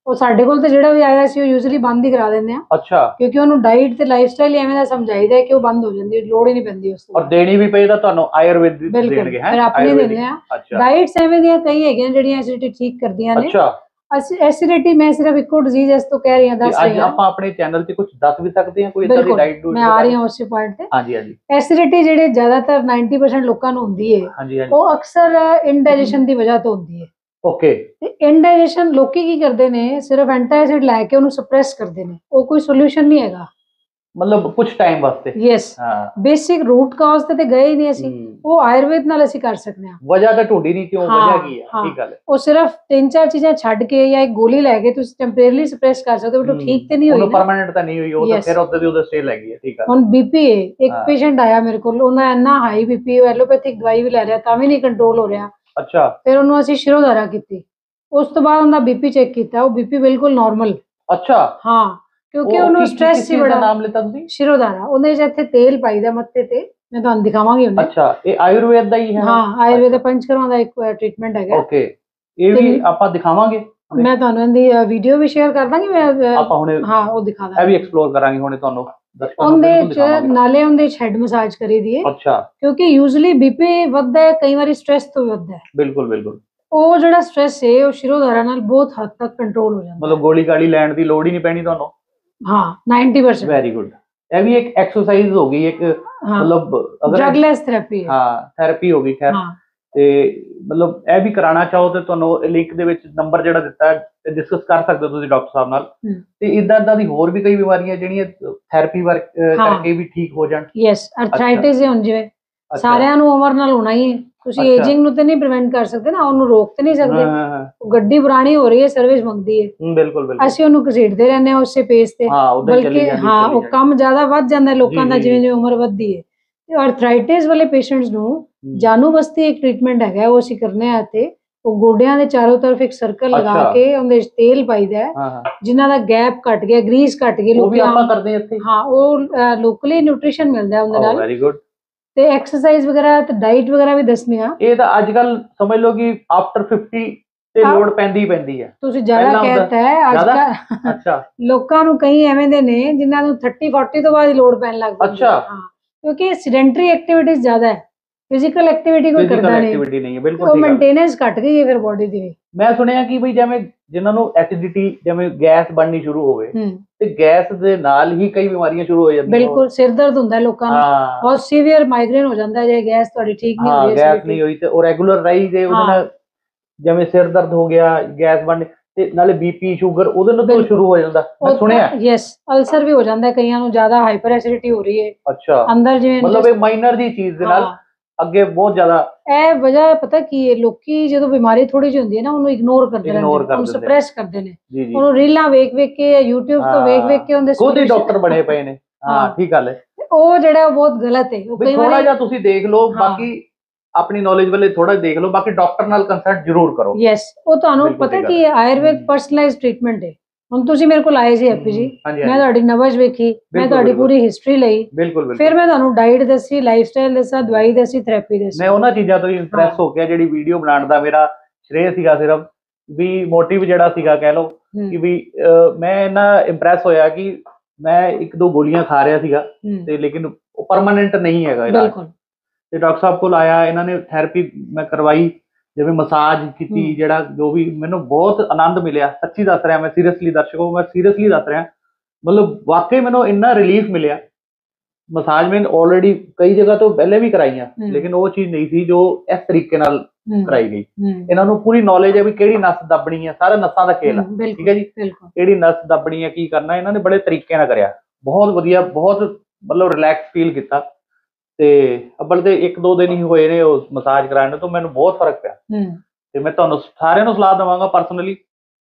ਉਹ ਸਾਡੇ ਕੋਲ ਤੇ ਜਿਹੜਾ ਵੀ ਆਇਆ ਸੀ ਉਹ ਯੂਜ਼ਲੀ ਬੰਦ ਹੀ ਕਰਾ ਦਿੰਦੇ ਆ, ਅੱਛਾ, ਕਿਉਂਕਿ ਉਹਨੂੰ ਡਾਈਟ ਤੇ ਲਾਈਫਸਟਾਈਲ ਐਵੇਂ ਦਾ ਸਮਝਾਈਦਾ ਹੈ ਕਿ ਉਹ ਬੰਦ ਹੋ ਜਾਂਦੀ ਹੈ, ਲੋੜ ਹੀ ਨਹੀਂ ਪੈਂਦੀ ਉਸ ਤੋਂ ਔਰ ਦੇਣੀ ਵੀ ਪਈ ਤਾਂ ਤੁਹਾਨੂੰ ਆਯੁਰਵੈਦਿਕ ਬਿਲਕੁਲ ਦੇਣਗੇ ਹੈ, ਫਿਰ ਆਪਣੇ ਦਿੰਦੇ ਆ। ਅੱਛਾ ਡਾਈਟਸ ਐਵੇਂ ਦੀਆਂ ਕਈ ਹੈਗੀਆਂ ਜਿਹੜੀਆਂ ਐਸਿਡਿਟੀ ਠੀਕ ਕਰਦੀਆਂ ਨੇ। ਅੱਛਾ, ਐਸਿਡਿਟੀ ਮੈਂ ਸਿਰਫ ਇੱਕੋ ਡਿਜ਼ੀਜ਼ ਇਸ ਤੋਂ ਕਹਿ ਰਹੀ ਹਾਂ, ਦੱਸ ਅੱਜ ਰਹੀ ਹਾਂ। ਆਪਾਂ ਆਪਣੇ ਚੈਨਲ ਤੇ ਕੁਝ ਦੱਸ ਵੀ ਸਕਦੇ ਹਾਂ ਕੋਈ ਇਦਾਂ ਦੀ ਬਿਲਕੁਲ ਡਾਈਟ ਡੂਟ? ਮੈਂ ਆ ਰਹੀ ਹਾਂ ਉਸੇ ਪੁਆਇੰਟ ਤੇ। ਹਾਂਜੀ ਹਾਂਜੀ ਐਸਿਡਿਟੀ ਜਿਹੜੇ ਜ਼ਿਆਦਾਤਰ ਨੱਬੇ ਪਰਸੈਂਟ ਲੋਕਾਂ ਨੂੰ ਹੁੰਦੀ ਹੈ, ਹਾਂਜੀ ਹਾਂਜੀ, ਉਹ ਅਕਸਰ ਇਨਡਾਈਜੈਸ਼ਨ ਦੀ ਵਜ੍ਹਾ ਤੋਂ ਹੁੰਦੀ ਹੈ। ਓਕੇ, ਤੇ ਇਨਡਾਈਜੈਸ਼ਨ ਲੋਕੀ ਕੀ ਕਰਦੇ ਨੇ, ਸਿਰਫ ਐਂਟਾਸਿਡ ਲੈ ਕੇ ਉਹਨੂੰ ਸਪਰੈਸ ਕਰਦੇ ਨੇ, ਉਹ ਕੋਈ ਸੋਲੂਸ਼ਨ ਨਹੀਂ ਹੈਗਾ, ਮਤਲਬ ਕੁਝ ਟਾਈਮ ਵਾਸਤੇ। ਯੈਸ, ਹਾਂ, ਬੇਸਿਕ ਰੂਟ ਕਾਜ਼ ਤੇ ਤੇ ਗਏ ਹੀ ਨਹੀਂ ਅਸੀਂ, ਉਹ ਆਯੁਰਵੇਦ ਨਾਲ ਅਸੀਂ ਕਰ ਸਕਦੇ ਹਾਂ। ਵਜ੍ਹਾ ਤਾਂ ਢੂੰਢੀ ਨਹੀਂ, ਕਿਉਂ ਵਜ੍ਹਾ ਕੀ ਹੈ, ਹਾਂ, ਠੀਕ ਗੱਲ ਹੈ। ਉਹ ਸਿਰਫ ਤਿੰਨ ਚਾਰ ਚੀਜ਼ਾਾਂ ਛੱਡ ਕੇ ਜਾਂ ਇੱਕ ਗੋਲੀ ਲੈ ਕੇ ਤੁਸੀਂ ਟੈਂਪਰੇਰੀਲੀ ਸਪਰੈਸ ਕਰ ਸਕਦੇ ਹੋ, ਬਟ ਉਹ ਠੀਕ ਤੇ ਨਹੀਂ ਹੋਈ ਉਹਨੂੰ ਨਾ, ਪਰਮਾਨੈਂਟ ਤਾਂ ਨਹੀਂ ਹੋਈ, ਉਹ ਤਾਂ ਫਿਰ ਉੱਤੇ ਦੀ ਉਹਦੇ ਸਟੇ ਲੱਗ ਗਈ ਹੈ, ਠੀਕ ਹੈ। ਹੁਣ ਬੀਪੀ ਹੈ, ਇੱਕ ਹਾਂ। ਪੇਸ਼ੈਂਟ ਆਇਆ ਮੇਰੇ ਕੋਲ, ਉਹਨਾਂ ਇੰਨਾ ਹਾਈ ਬੀਪੀ, ਐਲੋਪੈਥਿਕ ਦਵਾਈ ਵੀ ਲੈ ਰਿਹਾ ਤਾਂ ਵੀ ਨਹੀਂ ਕੰਟਰੋਲ ਹੋ ਰਿਹਾ। ਅੱਛਾ, ਫਿਰ ਉਹਨੂੰ ਅਸੀਂ ਸ਼ਿਰੋਧਾਰਾ ਕੀਤੀ, ਉਸ ਤੋਂ ਬਾਅਦ ਉਹਦਾ ਬੀਪੀ ਚੈੱਕ ਕੀਤਾ, ਉਹ ਬੀਪੀ ਬਿਲਕੁਲ ਨਾਰਮਲ। ਅੱਛਾ, ਹਾਂ, ਕਿਉਂਕਿ ਉਹ ਉਹਨੂੰ ਕੀ- ਕੀ- ਸਟ੍ਰੈਸ ਕਿਸ ਹੀ ਚੀਜ਼ ਦਾ ਬੜਾ। ਨਾਮ ਲਿੱਤਾ ਤੁਸੀਂ? ਸ਼ਿਰੋਧਾਰਾ, ਉਹਦੇ 'ਚ ਇੱਥੇ ਤੇਲ ਪਾਈਦਾ ਮੱਥੇ ਤੇ, ਮੈਂ ਤੁਹਾਨੂੰ ਦਿਖਾਵਾਂਗੀ ਉਹਨੇ। ਅੱਛਾ, ਇਹ ਆਯੁਰਵੇਦ ਦਾ ਹੀ ਹੈ? ਹਾਂ, ਆਯੁਰਵੇਦ ਪੰਚਕਰਮਾ ਦਾ ਇੱਕ ਟ੍ਰੀਟਮੈਂਟ ਹੈਗਾ। ਓਕੇ, ਇਹ ਵੀ ਆਪਾਂ ਦਿਖਾਵਾਂਗੇ, ਮੈਂ ਤੁਹਾਨੂੰ ਇਹਦੀ ਵੀਡੀਓ ਵੀ ਸ਼ੇਅਰ ਕਰ ਦਾਂਗੀ, ਮੈਂ ਆਪਾਂ ਹੁਣੇ ਹਾਂ ਉਹ ਦਿਖਾ ਦਾਂਗੀ, ਇਹ ਵੀ ਐਕਸਪਲੋਰ ਕਰਾਂਗੇ ਹੁਣੇ ਤੁਹਾਨੂੰ ਦਰਸ਼ਕਾਂ ਨੂੰ ਉਹਦੇ ਬਿਲਕੁਲ ਚ ਦਿਖਾਵਾਂਗੇ। ਨਾਲੇ ਉਹਦੇ ਚ ਹੈਡ ਮਸਾਜ ਕਰੀ ਦੀ ਹੈ, ਅੱਛਾ, ਕਿਉਂਕਿ ਯੂਜ਼ਲੀ ਬੀਪੀ ਵੱਧਦਾ ਹੈ, ਕਈ ਵਾਰੀ ਸਟ੍ਰੈਸ ਤੋਂ ਵੀ ਵੱਧਦਾ ਹੈ। ਬਿਲਕੁਲ ਬਿਲਕੁਲ, ਉਹ ਜਿਹੜਾ ਸਟ੍ਰੈਸ ਹੈ ਉਹ ਸ਼ਿਰੋਧਾਰਾ ਨਾਲ ਬਹੁਤ ਹੱਦ ਤੱਕ ਕੰਟਰੋਲ ਹੋ ਜਾਂਦਾ, ਮਤਲਬ ਗੋਲੀ ਗਾਲੀ ਲੈਣ ਦੀ ਲੋੜ ਹੀ ਨਹੀਂ ਪੈਣੀ ਤੁਹਾਨੂੰ। ਹਾਂ, ਨੱਬੇ ਪਰਸੈਂਟ। ਵੈਰੀ ਗੁੱਡ, ਇਹ ਵੀ ਇੱਕ ਐਕਸਰਸਾਈਜ਼ ਹੋ ਗਈ, ਇੱਕ ਮਤਲਬ ਅਗਰ ਡਰਗਲੈਸ ਥੈਰੇਪੀ ਹੈ। ਹਾਂ, ਥੈਰੇਪੀ ਹੋ ਗਈ ਖੈਰ। ਹਾਂ, ਤੇ ਮਤਲਬ ਇਹ ਵੀ ਕਰਾਉਣਾ ਚਾਹੋ ਤੇ ਤੁਹਾਨੂੰ ਲਿੰਕ ਦੇ ਵਿੱਚ ਨੰਬਰ ਜਿਹੜਾ ਦਿੱਤਾ ਹੈ ਡਿਸਕਸ ਕਰ ਸਕਦੇ ਹੋ ਤੁਸੀਂ ਡਾਕਟਰ ਸਾਹਿਬ ਨਾਲ। ਤੇ ਇਦਾਂ ਇਦਾਂ ਦੀ ਹੋਰ ਵੀ ਕਈ ਬਿਮਾਰੀਆਂ ਜਿਹੜੀਆਂ ਥੈਰੇਪੀ ਵਰਕ ਕਰਕੇ ਵੀ ਠੀਕ ਹੋ ਜਾਣ। ਯੈਸ, ਅਰਥਰਾਈਟਿਸ ਹੈ ਹੁਣ ਜਿਵੇਂ, ਸਾਰਿਆਂ ਨੂੰ ਉਮਰ ਨਾਲ ਹੋਣਾ ਹੀ ਹੈ, ਤੁਸੀਂ ਏਜਿੰਗ ਨੂੰ ਤੇ ਨਹੀਂ ਪ੍ਰੀਵੈਂਟ ਕਰ ਸਕਦੇ ਨਾ, ਉਹਨੂੰ ਰੋਕ ਤੇ ਨਹੀਂ ਸਕਦੇ। ਗੱਡੀ ਪੁਰਾਣੀ ਹੋ ਰਹੀ ਹੈ, ਸਰਵਿਸ ਮੰਗਦੀ ਹੈ, ਬਿਲਕੁਲ ਬਿਲਕੁਲ, ਅਸੀਂ ਉਹਨੂੰ ਘਸੀਟਦੇ ਰਹਿੰਦੇ ਹਾਂ ਉਸੇ ਪੇਸ ਤੇ, ਬਲਕਿ ਹਾਂ ਉਹ ਕੰਮ ਜ਼ਿਆਦਾ ਵੱਧ ਜਾਂਦਾ ਲੋਕਾਂ ਦਾ ਜਿਵੇਂ ਜਿਵੇਂ ਉਮਰ ਵੱਧਦੀ ਹੈ। ਤੇ ਆਰਥਰਾਈਟਿਸ ਵਾਲੇ ਪੇਸ਼ੈਂਟਸ ਨੂੰ ਜਾਨੂ ਬਸਤੀ ਇੱਕ ਟ੍ਰੀਟਮੈਂਟ ਹੈਗਾ, ਉਹ ਅਸੀਂ ਕਰਨੇ ਆ ਇੱਥੇ। ਉਹ ਗੋਡਿਆਂ ਦੇ ਚਾਰੋਂ ਤਰਫ ਇੱਕ ਸਰਕਲ ਲਗਾ ਕੇ ਉਹਦੇ ਵਿੱਚ ਤੇਲ ਪਾਈਦਾ ਹੈ, ਜਿਨ੍ਹਾਂ ਦਾ ਗੈਪ ਘਟ ਗਿਆ, ਗਰੀਸ ਘਟ ਗਈ, ਉਹ ਵੀ ਆਪਾਂ ਕਰਦੇ ਇੱਥੇ। ਹਾਂ, ਉਹ ਲੋਕਲੀ ਨਿਊਟ੍ਰੀਸ਼ਨ ਮਿਲਦਾ ਉਹਦੇ ਨਾਲ। Very good. ਤੇ ਐਕਸਰਸਾਈਜ਼ ਵਗੈਰਾ ਤੇ ਡਾਈਟ ਵਗੈਰਾ ਵੀ ਦੱਸਣੀ ਆ। ਇਹ ਤਾਂ ਅੱਜ ਕੱਲ ਸਮਝ ਲਓ ਕਿ ਆਫਟਰ ਫਿਫਟੀ ਤੇ ਲੋੜ ਪੈਂਦੀ ਪੈਂਦੀ ਹੈ। ਤੁਸੀਂ ਜ਼ਿਆਦਾ ਕਹਿਤਾ ਹੈ ਅੱਜ ਕੱਲ। ਅੱਛਾ, ਲੋਕਾਂ ਨੂੰ ਕਈ ਐਵੇਂ ਦੇ ਨੇ ਜਿਨ੍ਹਾਂ ਨੂੰ ਥਰਟੀ ਫੋਰਟੀ ਤੋਂ ਬਾਅਦ ਹੀ ਲੋੜ ਪੈਣ ਲੱਗ ਪੈਂਦੀ ਹੈ। ਅੱਛਾ, ਹਾਂ, ਕਿਉਂਕਿ ਸੈਡੈਂਟਰੀ ਐਕਟੀਵਿਟੀਜ਼ ਜ਼ਿਆਦਾ ਹੈ, ਫਿਜ਼ੀਕਲ ਐਕਟੀਵਿਟੀ ਕੋਈ ਕਰਦਾ ਨਹੀਂ, ਐਕਟੀਵਿਟੀ ਨਹੀਂ ਹੈ, ਬਿਲਕੁਲ ਉਹ ਮੇਨਟੇਨੈਂਸ ਘਟ ਗਈ ਹੈ ਫਿਰ ਬੋਡੀ ਦੀ ਵੀ। ਮੈਂ ਸੁਣਿਆ ਕਿ ਬਈ ਜਿਵੇਂ ਜਿਨ੍ਹਾਂ ਨੂੰ ਐਸਿਡਿਟੀ, ਜਿਵੇਂ ਗੈਸ ਬਣਨੀ ਸ਼ੁਰੂ ਹੋਵੇ ਤੇ ਗੈਸ ਦੇ ਨਾਲ ਹੀ ਕਈ ਬਿਮਾਰੀਆਂ ਸ਼ੁਰੂ ਹੋ ਜਾਂਦੀਆਂ। ਬਿਲਕੁਲ, ਸਿਰ ਦਰਦ ਹੁੰਦਾ ਲੋਕਾਂ ਨੂੰ, ਬਹੁਤ ਸੀਵੀਅਰ ਮਾਈਗ੍ਰੇਨ ਹੋ ਜਾਂਦਾ ਜੇ ਗੈਸ ਤੁਹਾਡੀ ਠੀਕ ਨਹੀਂ ਹੋਈ। ਗੈਸ ਨਹੀਂ ਹੋਈ ਤੇ ਉਹ ਰੈਗੂਲਰ ਰਹੀ ਤੇ ਉਹਦੇ ਨਾਲ ਜਿਵੇਂ ਸਿਰ ਦਰਦ ਹੋ ਗਿਆ, ਗੈਸ ਬਣ, ਤੇ ਨਾਲੇ ਬੀਪੀ ਸ਼ੂਗਰ ਉਹਦੇ ਨਾਲ ਤੋਂ ਸ਼ੁਰੂ ਹੋ ਜਾਂਦਾ, ਮੈਂ ਸੁਣਿਆ। ਯੈਸ, ਅਲਸਰ ਵੀ ਹੋ ਜਾਂਦਾ ਕਈਆਂ ਨੂੰ, ਜ਼ਿਆਦਾ ਹਾਈਪਰ ਐਸਿਡਿਟੀ ਹੋ ਰਹੀ ਹੈ। ਅੱਛਾ, ਅੰਦਰ ਜਿਵੇਂ ਮਤਲਬ ਇਹ ਮਾਈਨਰ ਦੀ ਚੀਜ਼ ਦੇ ਨਾਲ ਅੱਗੇ ਬਹੁਤ ਜ਼ਿਆਦਾ। ਇਹ ਵਜ੍ਹਾ ਪਤਾ ਕੀ ਹੈ, ਲੋਕੀ ਜਦੋਂ ਬਿਮਾਰੀ ਥੋੜੀ ਜਿਹੀ ਹੁੰਦੀ ਹੈ ਨਾ, ਉਹਨੂੰ ਇਗਨੋਰ ਕਰਦੇ ਰਹਿੰਦੇ ਨੇ, ਉਹਨੂੰ ਸਪਰੈਸ ਕਰਦੇ ਨੇ, ਉਹਨੂੰ ਰੀਲਾਂ ਵੇਖ ਵੇਖ ਕੇ, ਯੂਟਿਊਬ ਤੋਂ ਵੇਖ ਵੇਖ ਕੇ ਉਹਦੇ ਖੁਦ ਹੀ ਡਾਕਟਰ ਬਣੇ ਪਏ ਨੇ। ਹਾਂ, ਠੀਕ ਗੱਲ ਹੈ। ਉਹ ਜਿਹੜਾ ਬਹੁਤ ਗਲਤ ਹੈ। ਥੋੜਾ ਜਿਹਾ ਤੁਸੀਂ ਦੇਖ ਲਓ, ਬਾਕੀ ਆਪਣੀ ਨੌਲੇਜ ਵਾਲੇ ਥੋੜਾ ਦੇਖ ਲਓ, ਬਾਕੀ ਡਾਕਟਰ ਨਾਲ ਕੰਸਲਟ ਜ਼ਰੂਰ ਕਰੋ। ਯੈਸ, ਉਹ ਤੁਹਾਨੂੰ ਪਤਾ ਕੀ ਹੈ, ਆਯੁਰਵੇਦ ਪਰਸਨਲਾਈਜ਼ਡ ਟ੍ਰੀਟਮੈਂਟ ਹੈ। ਹੁਣ ਤੁਸੀਂ ਮੇਰੇ ਕੋਲ ਆਏ ਸੀ ਹੈਪੀ ਜੀ, ਮੈਂ ਤੁਹਾਡੀ ਨਬਜ਼ ਵੇਖੀ, ਮੈਂ ਤੁਹਾਡੀ ਪੂਰੀ ਹਿਸਟਰੀ ਲਈ, ਫਿਰ ਮੈਂ ਤੁਹਾਨੂੰ ਡਾਈਟ ਦੱਸੀ, ਲਾਈਫ ਸਟਾਈਲ ਦੱਸਿਆ, ਦਵਾਈ ਦੱਸੀ, ਥੈਰੇਪੀ ਦੱਸੀ। ਮੈਂ ਉਹਨਾਂ ਚੀਜ਼ਾਂ ਤੋਂ ਹੀ ਇੰਪ੍ਰੈਸ ਹੋ ਗਿਆ, ਜਿਹੜੀ ਵੀਡੀਓ ਬਣਾਉਣ ਦਾ ਮੇਰਾ ਸ਼੍ਰੇਅ ਸੀਗਾ, ਸਿਰਫ ਵੀ ਮੋਟਿਵ ਜਿਹੜਾ ਸੀਗਾ ਕਹਿ ਲਓ ਕਿ ਵੀ ਮੈਂ ਇੰਨਾ ਇੰਪ੍ਰੈਸ ਹੋਇਆ ਕਿ ਮੈਂ ਇੱਕ ਦੋ ਗੋਲੀਆਂ ਖਾ ਰਿਹਾ ਸੀਗਾ ਤੇ ਲੇਕਿਨ ਉਹ ਪਰਮਾਨੈਂਟ ਨਹੀਂ ਹੈਗਾ ਇਲਾਜ। ਤੇ ਡਾਕਟਰ ਸਾਹਿਬ ਕੋਲ ਆਇਆ, ਇਹਨਾਂ ਨੇ ਥੈਰੇਪੀ ਮੈਂ ਕਰਵਾਈ, ਜਿਵੇਂ ਮਸਾਜ ਕੀਤੀ, ਜਿਹੜਾ ਜੋ ਵੀ ਮੈਨੂੰ ਬਹੁਤ ਆਨੰਦ ਮਿਲਿਆ। ਸੱਚੀ ਦੱਸ ਰਿਹਾ ਮੈਂ, ਸੀਰੀਅਸਲੀ ਦਰਸ਼ਕੋ, ਮੈਂ ਸੀਰੀਅਸਲੀ ਦੱਸ ਰਿਹਾ, ਮਤਲਬ ਵਾਕਈ ਮੈਨੂੰ ਇੰਨਾ ਰਿਲੀਫ ਮਿਲਿਆ। ਮਸਾਜ ਮੈਂ ਆਲਰੇਡੀ ਕਈ ਜਗ੍ਹਾ ਤੋਂ ਪਹਿਲੇ ਵੀ ਕਰਾਈਆਂ, ਲੇਕਿਨ ਉਹ ਚੀਜ਼ ਨਹੀਂ ਸੀ ਜੋ ਇਸ ਤਰੀਕੇ ਨਾਲ ਕਰਾਈ ਗਈ। ਇਹਨਾਂ ਨੂੰ ਪੂਰੀ ਨੌਲੇਜ ਹੈ ਵੀ ਕਿਹੜੀ ਨਸ ਦੱਬਣੀ ਹੈ, ਸਾਰਾ ਨਸਾਂ ਦਾ ਖੇਲ ਆ, ਠੀਕ ਹੈ ਜੀ, ਕਿਹੜੀ ਨਸ ਦੱਬਣੀ ਹੈ, ਕੀ ਕਰਨਾ, ਇਹਨਾਂ ਨੇ ਬੜੇ ਤਰੀਕੇ ਨਾਲ ਕਰਿਆ, ਬਹੁਤ ਵਧੀਆ, ਬਹੁਤ ਮਤਲਬ ਰਿਲੈਕਸ ਫੀਲ ਕੀਤਾ। ਤੇ ਅੱਬਲ ਤੇ ਇੱਕ ਦੋ ਦਿਨ ਹੀ ਹੋਏ ਨੇ ਉਹ ਮਸਾਜ ਕਰਾਉਣ ਤੋਂ, ਮੈਨੂੰ ਬਹੁਤ ਫਰਕ ਪਿਆ। ਤੇ ਮੈਂ ਤੁਹਾਨੂੰ ਸਾਰਿਆਂ ਨੂੰ ਸਲਾਹ ਦੇਵਾਂਗਾ ਪਰਸਨਲੀ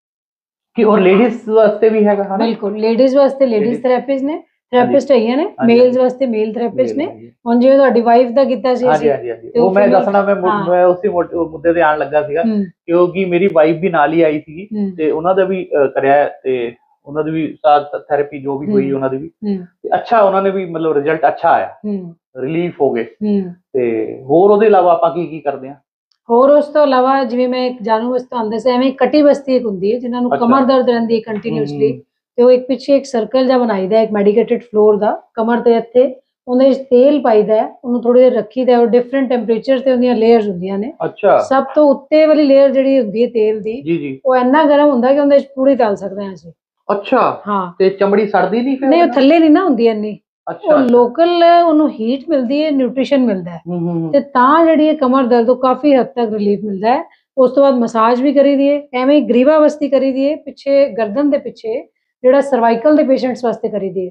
ਕਿ ਉਹ ਲੇਡੀਜ਼ ਵਾਸਤੇ ਵੀ ਹੈਗਾ। ਬਿਲਕੁਲ, ਲੇਡੀਜ਼ ਵਾਸਤੇ ਲੇਡੀਜ਼ ਥੈਰੇਪਿਸਟ ਨੇ, ਥੈਰੇਪਿਸਟ ਹੈਗੀਆਂ ਨੇ, ਮੇਲਸ ਵਾਸਤੇ ਮੇਲ ਥੈਰੇਪਿਸਟ ਨੇ। ਹੁਣ ਜਿਵੇਂ ਤੁਹਾਡੀ ਵਾਈਫ ਦਾ ਕੀਤਾ ਸੀ, ਹਾਂਜੀ ਹਾਂਜੀ ਹਾਂਜੀ, ਉਹ ਮੈਂ ਦੱਸਣਾ, ਮੈਂ ਮੈਂ ਉਸੇ ਮੁੱਦੇ ਤੇ ਆਉਣ ਲੱਗਾ ਸੀਗਾ, ਕਿਉਂਕਿ ਮੇਰੀ ਵਾਈਫ ਵੀ ਨਾਲ ਹੀ ਆਈ ਸੀਗੀ ਤੇ ਉਹਨਾਂ ਦਾ ਵੀ ਕਰਿਆ, ਤੇ ਉਹਨਾਂ ਦੀ ਵੀ ਥੈਰੇਪੀ ਜੋ ਵੀ ਹੋਈ ਉਹਨਾਂ ਦੀ ਵੀ ਅੱਛਾ, ਉਹਨਾਂ ਨੇ ਵੀ ਮਤਲਬ ਰਿਜ਼ਲਟ ਅੱਛਾ ਆਇਆ, ਰਿਲੀਫ ਹੋ ਗਏ। ਤੇ ਹੋਰ ਉਹਦੇ ਇਲਾਵਾ ਆਪਾਂ ਕੀ ਕੀ ਕਰਦੇ ਹਾਂ? ਹੋਰ ਉਸ ਤੋਂ ਇਲਾਵਾ ਜਿਵੇਂ ਮੈਂ ਇੱਕ ਜਾਣੂ ਬਸਤੀ ਆਉਂਦੇ ਸੀ, ਐਵੇਂ ਕਟੀ ਬਸਤੀ ਇੱਕ ਹੁੰਦੀ ਹੈ ਜਿਨ੍ਹਾਂ ਨੂੰ ਅੱਛਾ। ਕਮਰ ਦਰਦ ਰਹਿੰਦੀ ਹੈ ਕੰਟੀਨਿਊਸਲੀ, ਹਮ, ਤੇ ਉਹ ਇੱਕ ਪਿੱਛੇ ਇੱਕ ਸਰਕਲ ਜਿਹਾ ਬਣਾਈਦਾ ਇੱਕ ਮੈਡੀਕੇਟਡ ਫਲੋਰ ਦਾ ਕਮਰ ਤੇ ਇੱਥੇ, ਉਹਦੇ ਵਿੱਚ ਤੇਲ ਪਾਈਦਾ ਹੈ, ਉਹਨੂੰ ਥੋੜੀ ਦੇਰ ਰੱਖੀਦਾ, ਔਰ ਡਿਫਰੈਂਟ ਟੈਂਪਰੇਚਰ ਤੇ ਉਹਦੀਆਂ ਲੇਅਰਸ ਹੁੰਦੀਆਂ ਨੇ। ਅੱਛਾ ਸਭ ਤੋਂ ਉੱਤੇ ਵਾਲੀ ਲੇਅਰ ਜਿਹੜੀ ਹੁੰਦੀ ਹੈ ਤੇਲ ਦੀ, ਜੀ ਜੀ। ਉਹ ਇੰਨਾ ਗਰਮ ਹੁੰਦਾ ਕਿ ਉਹਦੇ ਵਿੱਚ ਪੂੜੀ ਤਲ ਸਕਦੇ ਹਾਂ ਅਸੀਂ। ਅੱਛਾ ਹਾਂ, ਤੇ ਚਮੜੀ ਸੜਦੀ ਨਹੀਂ ਫਿਰ ਨਹੀਂ ਉਹ ਉਹਦੇ ਨਾਲ? ਥੱਲੇ ਨਹੀਂ ਨਾ ਹੁੰਦੀ ਇੰਨੀ, ਅੱਛਾ ਉਹ ਅੱਛਾ। ਲੋਕਲ ਉਹਨੂੰ ਹੀਟ ਮਿਲਦੀ ਹੈ, ਨਿਊਟ੍ਰੀਸ਼ਨ ਮਿਲਦਾ ਹੈ, ਹੂੰ ਹੂੰ ਤੇ ਤਾਂ ਜਿਹੜੀ ਹੈ ਕਮਰ ਦਰਦ ਤੋਂ ਕਾਫੀ ਹੱਦ ਤੱਕ ਰਿਲੀਫ ਮਿਲਦਾ ਹੈ। ਉਸ ਤੋਂ ਬਾਅਦ ਮਸਾਜ ਵੀ ਕਰੀ ਦੀ ਹੈ, ਐਵੇਂ ਹੀ ਗਰੀਵਾ ਬਸਤੀ ਕਰੀ ਦੀ ਹੈ ਪਿੱਛੇ ਗਰਦਨ ਦੇ ਪਿੱਛੇ, ਜਿਹੜਾ ਸਰਵਾਈਕਲ ਦੇ ਪੇਸ਼ੈਂਟਸ ਵਾਸਤੇ ਕਰੀ ਦੀ ਹੈ,